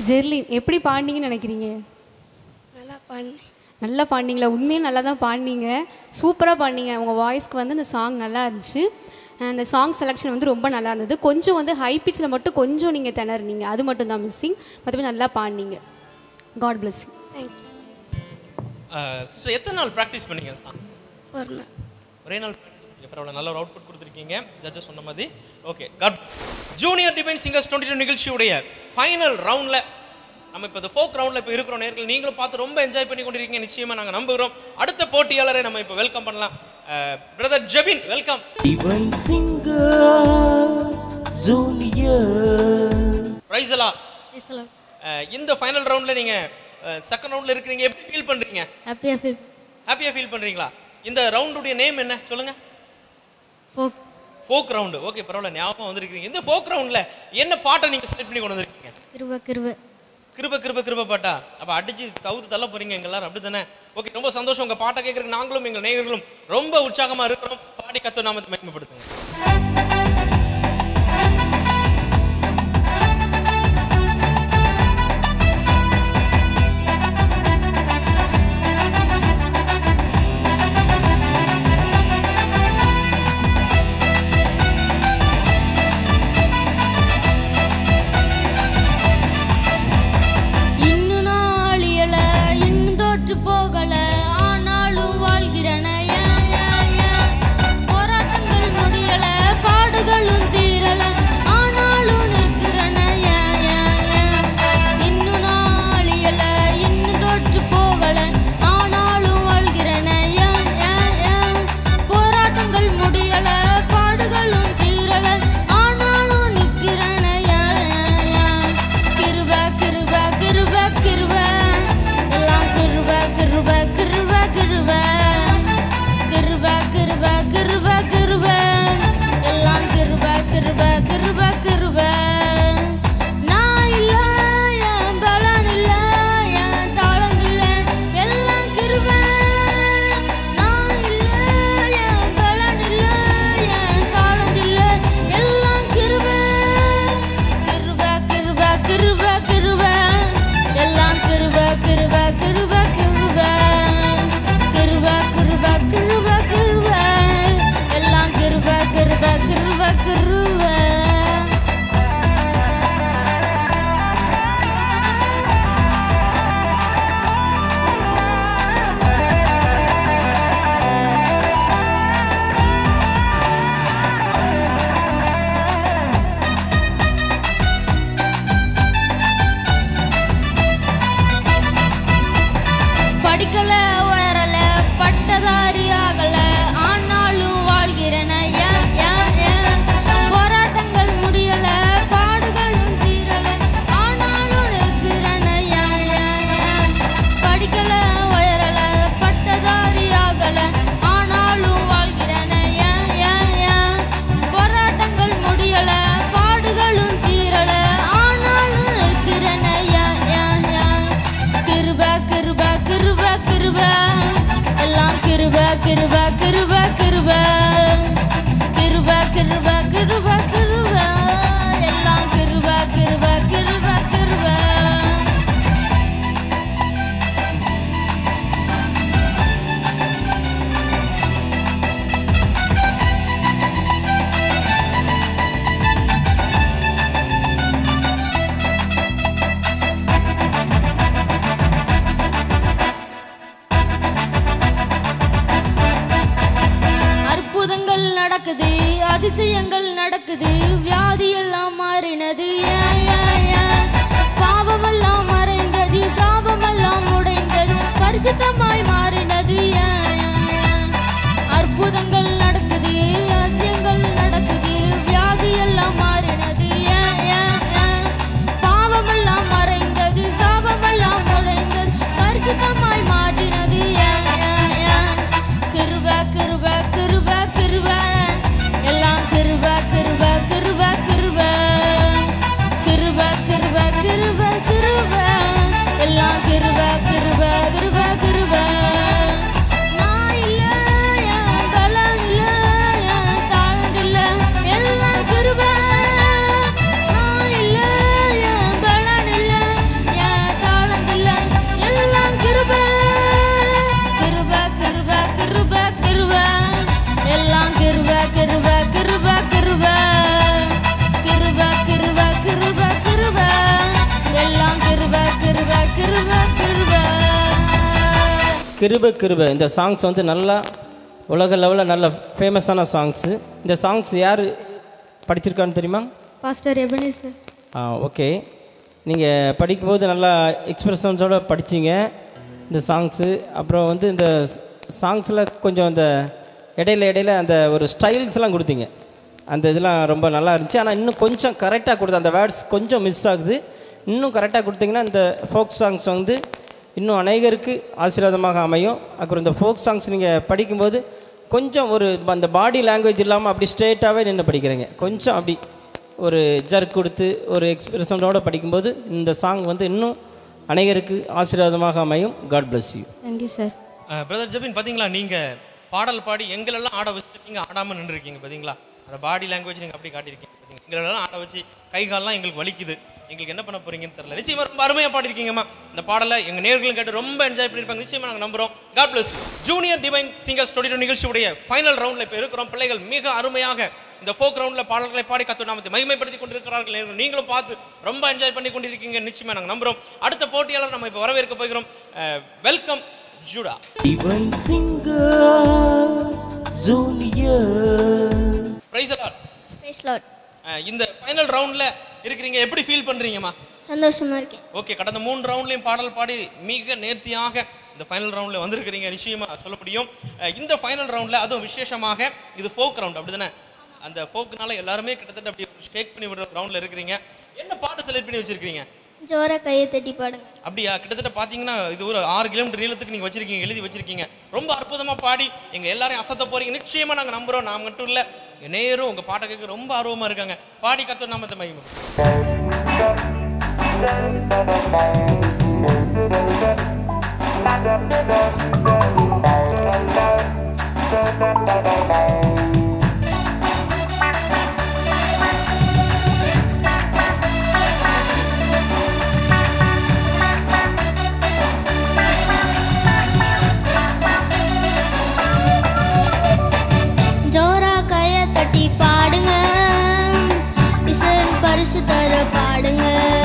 [SPEAKER 5] ஜெர்லின் எப்படி பாடினீங்கன்னு நினைக்கிறீங்க? நல்லா பாடினீங்களா? உண்மையும் நல்லா தான் பாடினீங்க, சூப்பராக பாடினீங்க. உங்கள் வாய்ஸ்க்கு வந்து இந்த சாங் நல்லா இருந்துச்சு. அந்த சாங் செலெக்ஷன் வந்து ரொம்ப நல்லா இருந்தது. கொஞ்சம் வந்து ஹை பிச்சில் மட்டும் கொஞ்சம் நீங்கள் திணறினீங்க, அது மட்டும் தான் மிஸ்ஸிங். மற்றபடி நல்லா பாடினீங்க. God bless you.
[SPEAKER 6] தேங்க்யூ.
[SPEAKER 2] எத்தனை நாள் ப்ராக்டிஸ் பண்ணீங்க சாங்?
[SPEAKER 6] ஒரே
[SPEAKER 2] நாள் ப்ராக்டிஸ் பண்ணீங்க. பரவாயில்ல, நல்ல ஒரு அவுட்புட் கொடுத்துருக்கீங்க ஜட்ஜஸ் சொன்ன மாதிரி. Okay, god. Junior divine singers 22 நிகழ்ச்சியுடைய ஃபைனல் ரவுண்டில் நம்ம இப்போ இந்த ஃபோக் ரவுண்டில் இப்போ இருக்கிறோம். நேர்கள் நீங்களும் பார்த்து ரொம்ப என்ஜாய் பண்ணி கொண்டிருக்கீங்க, நிச்சயமாக நாங்கள் நம்புகிறோம். அடுத்த போட்டியாளரை நம்ம இப்போ வெல்கம் பண்ணலாம். Brother Jebin, welcome.
[SPEAKER 1] Divine singer junior
[SPEAKER 2] praise எல்லாம். இந்த ஃபைனல் ரவுண்டில் நீங்கள் செகண்ட் ரவுண்டில் இருக்கிறீங்க, எப்படி ஃபீல் பண்ணுறீங்க? ஹாப்பியாக ஃபீல் பண்ணுறீங்களா? இந்த ரவுண்டுடைய நேம் என்ன சொல்லுங்க? Folk round. ஓகே, பரவாயில்ல, ஞாபகம் வந்திருக்கீங்க. இந்த ஃபோக் ரவுண்டில் என்ன பாட்டை நீங்கள் செலக்ட் பண்ணி கொண்டு வந்திருக்கீங்க? கிருப பாட்டா? அப்போ அடிச்சு தவுத்து தள்ள போறீங்க எங்க எல்லாரும், அப்படி தானே? ஓகே, ரொம்ப சந்தோஷம். உங்க பாட்டை கேட்கறதுக்கு நாங்களும் எங்கள் நேயர்களும் ரொம்ப உற்சாகமா இருக்கிறோம். பாடி கர்த்தர் நாமத்தை மகிமைப்படுத்துங்க.
[SPEAKER 8] அதிசயங்கள் நடக்குது, வியாதி எல்லாம் மாறினது, பாவமெல்லாம் மறைந்தது, சாபமெல்லாம் உடைந்தது, பரிசுத்தமாய் மாறினது, அற்புதங்கள் நடக்குது, அதிசயங்கள் நடக்குது, வியாதி எல்லாம் மாறினது, பாவமெல்லாம் மறைந்தது, சாபமெல்லாம் உடைந்தது, பரிசுத்தமாய் மாறினது, கிருப கிருப கிருப கிருப எல்லாம் கிருப கிருப கிருப கிருப கிருப கிருப கிருப கிருப எல்லாம் கிருப கிருப கிருப கிருப நான் இல்ல என் பலன் இல்ல கிருப கிருப கிருப கிருப கிருப கிருப கிருப எல்லாம் கிருப கிருப கிருப கிருப.
[SPEAKER 7] கிருப கிருப இந்த சாங்ஸ் வந்து நல்லா உலக லெவலில் நல்ல ஃபேமஸான சாங்ஸு. இந்த சாங்ஸ் யார் படிச்சிருக்கான்னு தெரியுமா?
[SPEAKER 6] பாஸ்டர் எபனேசர்.
[SPEAKER 7] ஓகே. நீங்கள் படிக்கும்போது நல்லா எக்ஸ்பிரஷன்ஸோடு படிச்சிங்க இந்த சாங்ஸு. அப்புறம் வந்து இந்த சாங்ஸில் கொஞ்சம் இந்த இடையில அந்த ஒரு ஸ்டைல்ஸ்லாம் கொடுத்தீங்க. அந்த இதெல்லாம் ரொம்ப நல்லா இருந்துச்சு. ஆனால் இன்னும் கொஞ்சம் கரெக்டாக கொடுத்த அந்த வேர்ட்ஸ் கொஞ்சம் மிஸ் ஆகுது. இன்னும் கரெக்டாக கொடுத்தீங்கன்னா இந்த ஃபோக் சாங்ஸ் வந்து இன்னும் அநேகருக்கு ஆசீர்வாதமாக அமையும். அப்புறம் இந்த ஃபோக் சாங்ஸ் நீங்கள் படிக்கும்போது கொஞ்சம் ஒரு அந்த பாடி லாங்குவேஜ் இல்லாமல் அப்படி ஸ்ட்ரெயிட்டாகவே நின்று படிக்கிறீங்க. கொஞ்சம் அப்படி ஒரு ஜர்க் கொடுத்து ஒரு எக்ஸ்பிரஷனோடு படிக்கும்போது இந்த சாங் வந்து இன்னும் அநேகருக்கு ஆசீர்வாதமாக அமையும். God bless you.
[SPEAKER 6] Thank you sir.
[SPEAKER 2] Brother Jebin, பார்த்தீங்களா நீங்கள் பாடல் பாடி எங்களெல்லாம் ஆட வச்சுட்டு நீங்கள் ஆடாமல் நின்றுருக்கீங்க. பார்த்தீங்களா அந்த பாடி லாங்குவேஜ் நீங்கள் அப்படி காட்டியிருக்கீங்க. பார்த்தீங்களா எங்களெல்லாம் ஆட வச்சு கை கால்லாம் எங்களுக்கு வலிக்குது, எங்களுக்கு என்ன பண்ண போறீங்கன்னு தெரியல. நிச்சயமாக ரொம்ப அருமையாக பாடிருக்கீங்கம்மா. இந்த பாடலை எங்கள் நேர்களும் கேட்டு ரொம்ப என்ஜாய் பண்ணியிருப்பாங்க. நிச்சயமாக நாங்கள் நம்புகிறோம். God bless you. Junior divine singers 22 நிகழ்ச்சியுடைய ஃபைனல் ரவுண்டில் இப்போ இருக்கிறோம். பிள்ளைகள் மிக அருமையாக இந்த ஃபோக் ரவுண்டில் பாடல்களை பாடி கர்த்தர் நாமத்தை மகிமைப்படுத்தி கொண்டிருக்கிறார்கள். நீங்களும் பார்த்து ரொம்ப என்ஜாய் பண்ணி கொண்டிருக்கீங்க. நிச்சயமாக நாங்கள் நம்புகிறோம். அடுத்த போட்டியாளர் நம்ம இப்போ வரவேற்க போகிறோம். Welcome Juda.
[SPEAKER 1] Divine Singer Junior.
[SPEAKER 2] Praise the lord.
[SPEAKER 6] Praise lord.
[SPEAKER 2] இந்த ஃபைனல் ரவுண்ட்ல இருக்கிறீங்க, எப்படி ஃபீல் பண்றீங்கம்மா?
[SPEAKER 6] சந்தோஷமா இருக்கேன்.
[SPEAKER 2] ஓகே, கடந்த 3 ரவுண்ட்லயும் பாடல் பாடி மிக நேர்த்தியாக இந்த ஃபைனல் ரவுண்ட்ல வந்திருக்கிறீங்க. நிச்சயமா சொல்ல முடியும். இந்த ஃபைனல் ரவுண்ட்ல அதுவும் விசேஷமாக இது ஃபோக் ரவுண்ட், அப்படிதானே? அந்த ஃபோக்னால எல்லாருமே கிட்டத்தட்ட அப்படி ஷேக் பண்ணி விடுற ரவுண்ட்ல இருக்கிறீங்க. என்ன பாட்டு செலக்ட் பண்ணி வச்சிருக்கீங்க?
[SPEAKER 6] ஜோரா கையை தட்டி பாடுங்க.
[SPEAKER 2] அப்படியா? கிட்டத்தட்ட பார்த்தீங்கன்னா இது ஒரு 6 கிலோமீட்டர் நீளத்துக்கு நீங்கள் வச்சிருக்கீங்க, எழுதி வச்சிருக்கீங்க. ரொம்ப அற்புதமாக பாடி எங்கள் எல்லாரையும் அசத்த போறீங்க. நிச்சயமாக நாங்கள் நம்புகிறோம். நான் மட்டும் இல்லை, நேரும் உங்கள் பாட்டை கேட்க ரொம்ப ஆர்வமாக இருக்காங்க. பாடி கர்த்தர் நாமத்தை மகிமை.
[SPEAKER 6] ஜோரா கையை தட்டி பாடுங்க, இசையின் பரிசு தர பாடுங்க.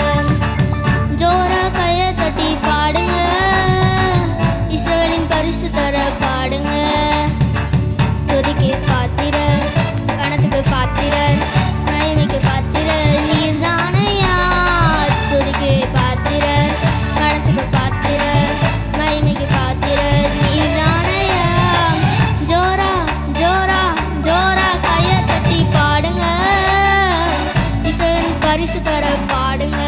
[SPEAKER 6] ஜோரா கையை தட்டி பாடுங்க, இசையின் பரிசு தர பாடுங்க. துதிக்கு பாத்திர, கணத்துக்கு பாத்திர, மகிமைக்கு பாத்திர நீர்தானையா. துதிக்கு பாத்திர, கணத்துக்கு பாத்திர, மகிமைக்கு பாத்திர நீர்தானையா. ஜோரா ஜோரா ஜோரா கையை தட்டி பாடுங்க, இசையின் பரிசு தர பாடுங்க.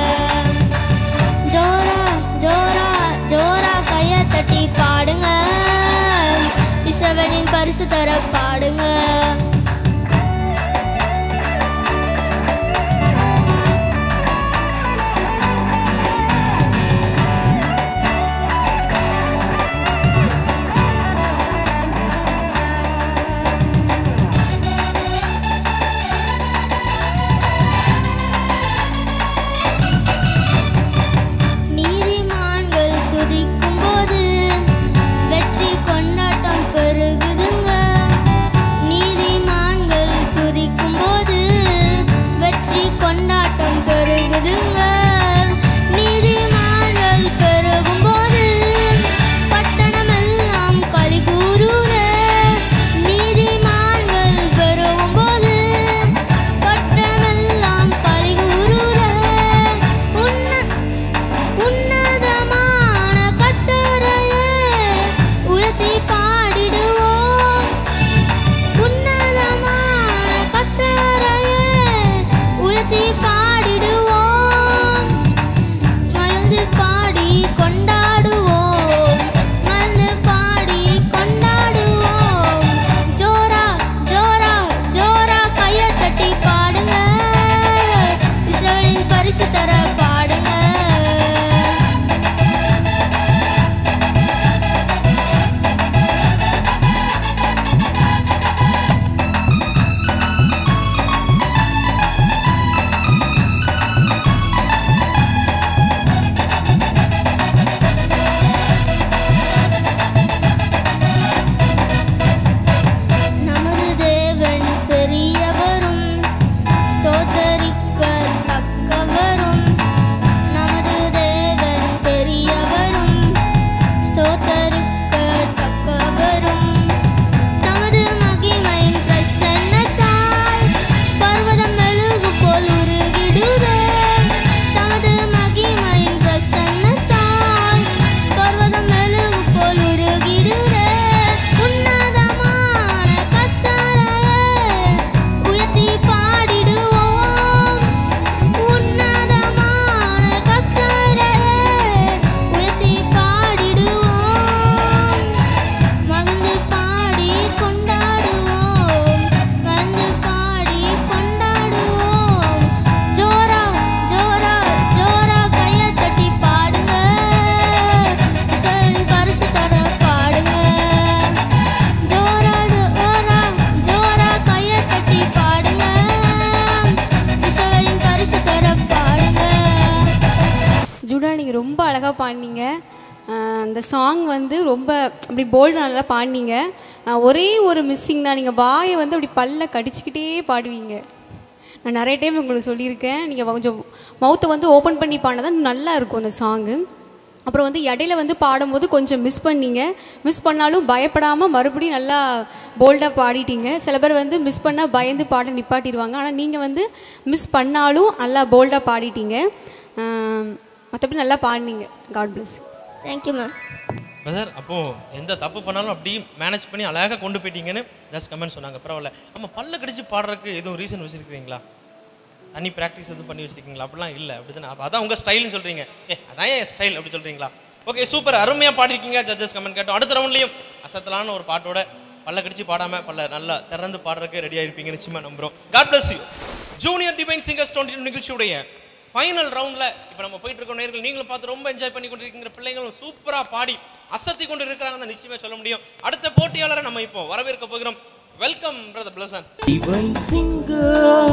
[SPEAKER 5] பாடினீங்க. அந்த சாங் வந்து ரொம்ப அப்படி போல்டாக நல்லா பாடினீங்க. ஒரே ஒரு மிஸ்ஸிங் தான், நீங்கள் வாயை வந்து அப்படி பல்ல கடிச்சிக்கிட்டே பாடுவீங்க. நான் நிறைய டைம் உங்களுக்கு சொல்லியிருக்கேன், நீங்கள் கொஞ்சம் மவுத்தை வந்து ஓப்பன் பண்ணி பாடினா தான் நல்லா இருக்கும் அந்த சாங்கு. அப்புறம் வந்து இடையில வந்து பாடும்போது கொஞ்சம் மிஸ் பண்ணீங்க. மிஸ் பண்ணாலும் பயப்படாமல் மறுபடியும் நல்லா போல்டாக பாடிட்டீங்க. சில பேர் வந்து மிஸ் பண்ணால் பயந்து பாட நிப்பாட்டிடுவாங்க. ஆனால் நீங்கள் வந்து மிஸ் பண்ணாலும் நல்லா போல்டாக பாடிட்டீங்க. மற்றபடி நல்லா பாடினீங்க. God bless.
[SPEAKER 6] Thank you ma'am.
[SPEAKER 2] Brother, அப்போது எந்த தப்பு பண்ணாலும் அப்படி மேனேஜ் பண்ணி அழகாக கொண்டு போயிட்டீங்கன்னு ஜஸ்ட் கமெண்ட் சொன்னாங்க. பரவாயில்ல. நம்ம பல்ல கடிச்சு பாடுறதுக்கு எதுவும் ரீசன் வச்சுருக்கிறீங்களா? தனி ப்ராக்டிஸ் எதுவும் பண்ணி வச்சுருக்கீங்களா? அப்படிலாம் இல்லை, அப்படி தானே? அப்போ அதான் உங்கள் ஸ்டைல்னு சொல்கிறீங்க. அதான் என் ஸ்டைல் அப்படி சொல்கிறீங்களா? ஓகே, சூப்பர், அருமையாக பாடிருக்கீங்க. ஜட்ஜஸ் கமெண்ட் கேட்டோம். அடுத்த ரவுண்ட்லேயும் அசத்தலான ஒரு பாட்டோட பல்ல கடிச்சு பாடாமல் பல்ல நல்லா திறந்து பாடுறதுக்கு ரெடியாக இருப்பீங்க நிச்சயமாக நம்புகிறோம். God bless you. Junior divine singers 22 நிகழ்ச்சியுடைய ஃபைனல் ரவுண்டில் இப்போ நம்ம போயிட்டு இருக்க நேர்கள் நீங்களும் பார்த்து ரொம்ப என்ஜாய் பண்ணி கொண்டு இருக்கிற பிள்ளைங்களும் சூப்பராக பாடி அசத்தி கொண்டு இருக்கிறாங்கன்னு நிச்சயமாக சொல்ல முடியும். அடுத்த போட்டியாளரை நம்ம இப்போ வரவேற்க போகிறோம். Welcome brother Blesson.
[SPEAKER 1] Divine Singer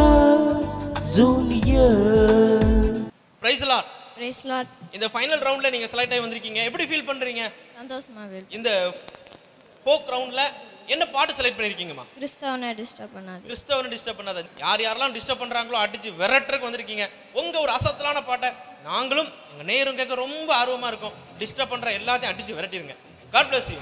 [SPEAKER 1] Junior.
[SPEAKER 2] Praise lord.
[SPEAKER 6] Praise lord.
[SPEAKER 2] இந்த ஃபைனல் ரவுண்டில் நீங்கள் செலக்ட் ஆகி வந்திருக்கீங்க. எப்படி ஃபீல் பண்ணுறீங்க?
[SPEAKER 6] சந்தோஷமா ஃபீல்.
[SPEAKER 2] இந்த ஃபோக் ரவுண்டில் என்ன பாட்டு செலக்ட் பண்ணியிருக்கீங்கம்மா?
[SPEAKER 6] கிறிஸ்தவனை டிஸ்டர்ப் பண்ணாது.
[SPEAKER 2] கிறிஸ்தவனை டிஸ்டர்ப் பண்ணாது. யார் யாரெல்லாம் டிஸ்டர்ப் பண்ணுறாங்களோ அடிச்சு விரட்டுறதுக்கு வந்திருக்கீங்க. உங்கள் ஒரு அசத்தலான பாட்டை நாங்களும் எங்கள் நேரும் கேட்க ரொம்ப ஆர்வமாக இருக்கும். டிஸ்டர்ப் பண்ணுற எல்லாத்தையும் அடிச்சு விரட்டிடுங்க. God bless you.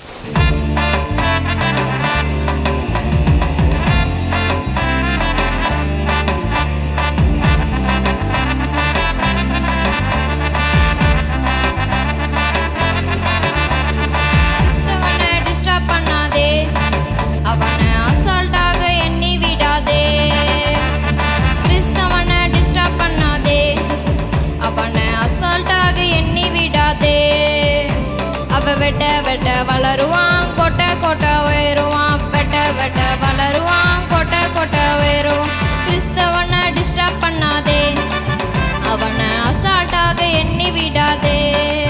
[SPEAKER 6] வெட்ட வளருவான், கொட்ட கொட்ட உயருவான். வெட்ட வெட்ட வளருவான், கொட்ட கொட்ட உயருவான். கிறிஸ்தவனை டிஸ்டர்ப் பண்ணாதே, அவனை அசால்ட்டாக எண்ணி விடாதே.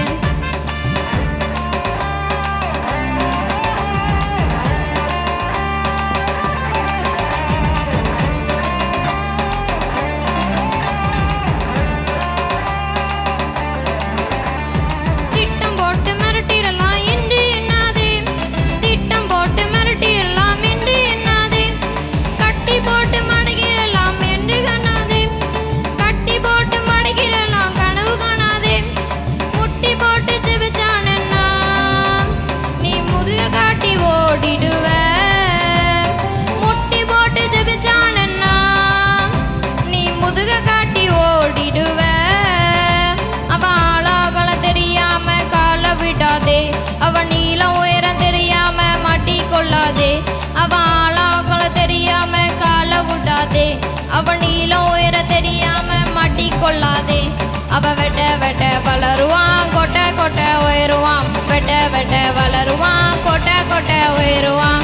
[SPEAKER 6] அவன் நீளம் உயர தெரியாம மாட்டிக்கொள்ளாதே. அவ வெட்ட வெட்ட வளருவான், கொட்ட கொட்ட உயருவான். வெட்ட வெட்ட வளருவான், கொட்ட கொட்ட உயருவான்.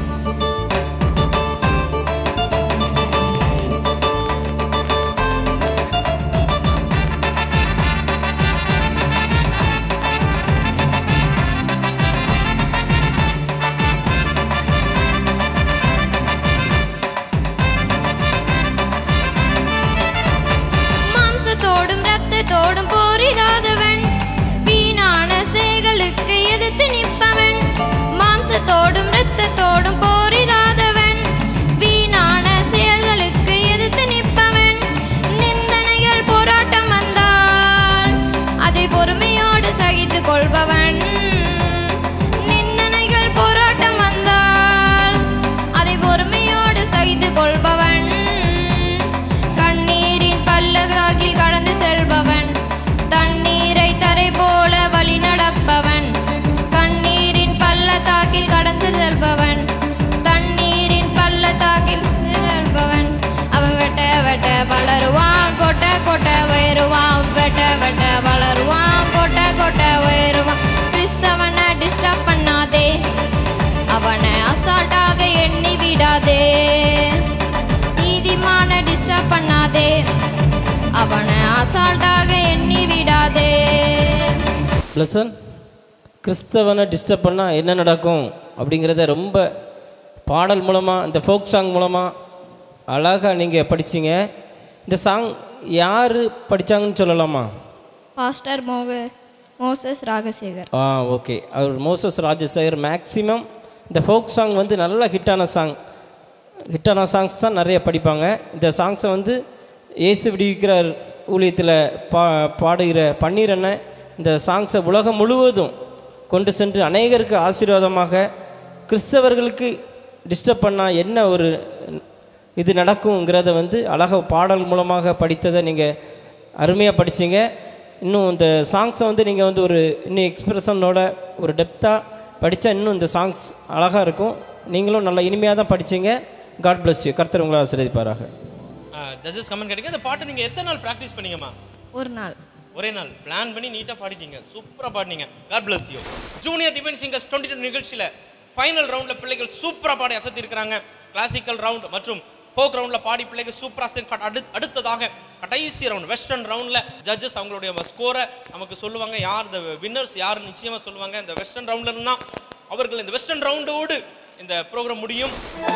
[SPEAKER 7] பிளஸன், கிறிஸ்தவனை டிஸ்டர்ப் பண்ணால் என்ன நடக்கும் அப்படிங்கிறத ரொம்ப பாடல் மூலமாக, இந்த ஃபோக் சாங் மூலமாக அழகாக நீங்கள் படிச்சிங்க. இந்த சாங் யார் படித்தாங்கன்னு சொல்லலாமா?
[SPEAKER 6] பாஸ்டர் மோசஸ் ராகசேகர்.
[SPEAKER 7] ஓகே. அவர் மோசஸ் ராஜசேகர். மேக்ஸிமம் இந்த ஃபோக் சாங் வந்து நல்லா ஹிட்டான சாங்ஸ் தான் நிறைய படிப்பாங்க. இந்த சாங்ஸை வந்து இயேசு விடுவிக்கிறார் ஊழியத்தில் பாடுகிற பன்னீரண்ணன் இந்த சாங்ஸை உலகம் முழுவதும் கொண்டு சென்று அநேகருக்கு ஆசீர்வாதமாக, கிறிஸ்தவர்களுக்கு டிஸ்டர்ப் பண்ணால் என்ன ஒரு இது நடக்குங்கிறத வந்து அழகாக பாடல் மூலமாக படித்ததை நீங்கள் அருமையாக படித்தீங்க. இன்னும் இந்த சாங்ஸை வந்து நீங்கள் வந்து ஒரு இன்னும் எக்ஸ்பிரஷனோட ஒரு டெப்த்தாக படித்தா இன்னும் இந்த சாங்ஸ் அழகாக இருக்கும். நீங்களும் நல்லா இனிமையாக தான் படித்தீங்க. God bless you. கர்த்தர் உங்களை ஆசீர்வதிப்பாராக.
[SPEAKER 2] ஜட்ஜஸ் கமெண்ட் கிடைக்கும். இந்த பாட்டை நீங்கள் எத்தனை நாள் ப்ராக்டிஸ் பண்ணீங்கம்மா? ஒரே நாள் பிளான் பண்ணி நீட்டாக பாடிட்டீங்க. சூப்பராக பாடினீங்க. God bless you. Junior divine singers 22 நிகழ்ச்சியில் ஃபைனல் ரவுண்டில் பிள்ளைகள் சூப்பராக பாடி அசத்தி இருக்கிறாங்க. கிளாசிக்கல் ரவுண்ட் மற்றும் ஃபோக் ரவுண்டில் பாடி பிள்ளைகள் சூப்பராக அடுத்ததாக கடைசி ரவுண்ட் வெஸ்டர்ன் ரவுண்டில் ஜட்ஜஸ் அவங்களுடைய ஸ்கோரை நமக்கு சொல்லுவாங்க. யார் இந்த வின்னர்ஸ் யார் நிச்சயமாக சொல்லுவாங்க. இந்த வெஸ்டர்ன் ரவுண்டில் இருந்தால் அவர்கள் இந்த வெஸ்டர்ன் ரவுண்டோடு இந்த ப்ரோக்ராம் முடியும்.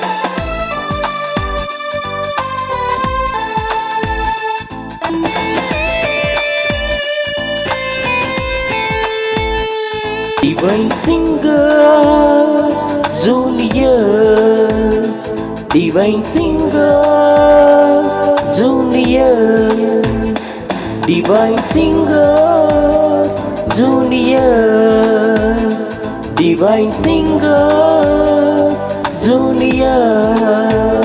[SPEAKER 1] Divine Singers Junior, Divine Singers Junior, Divine Singers Junior, Divine Singers Junior.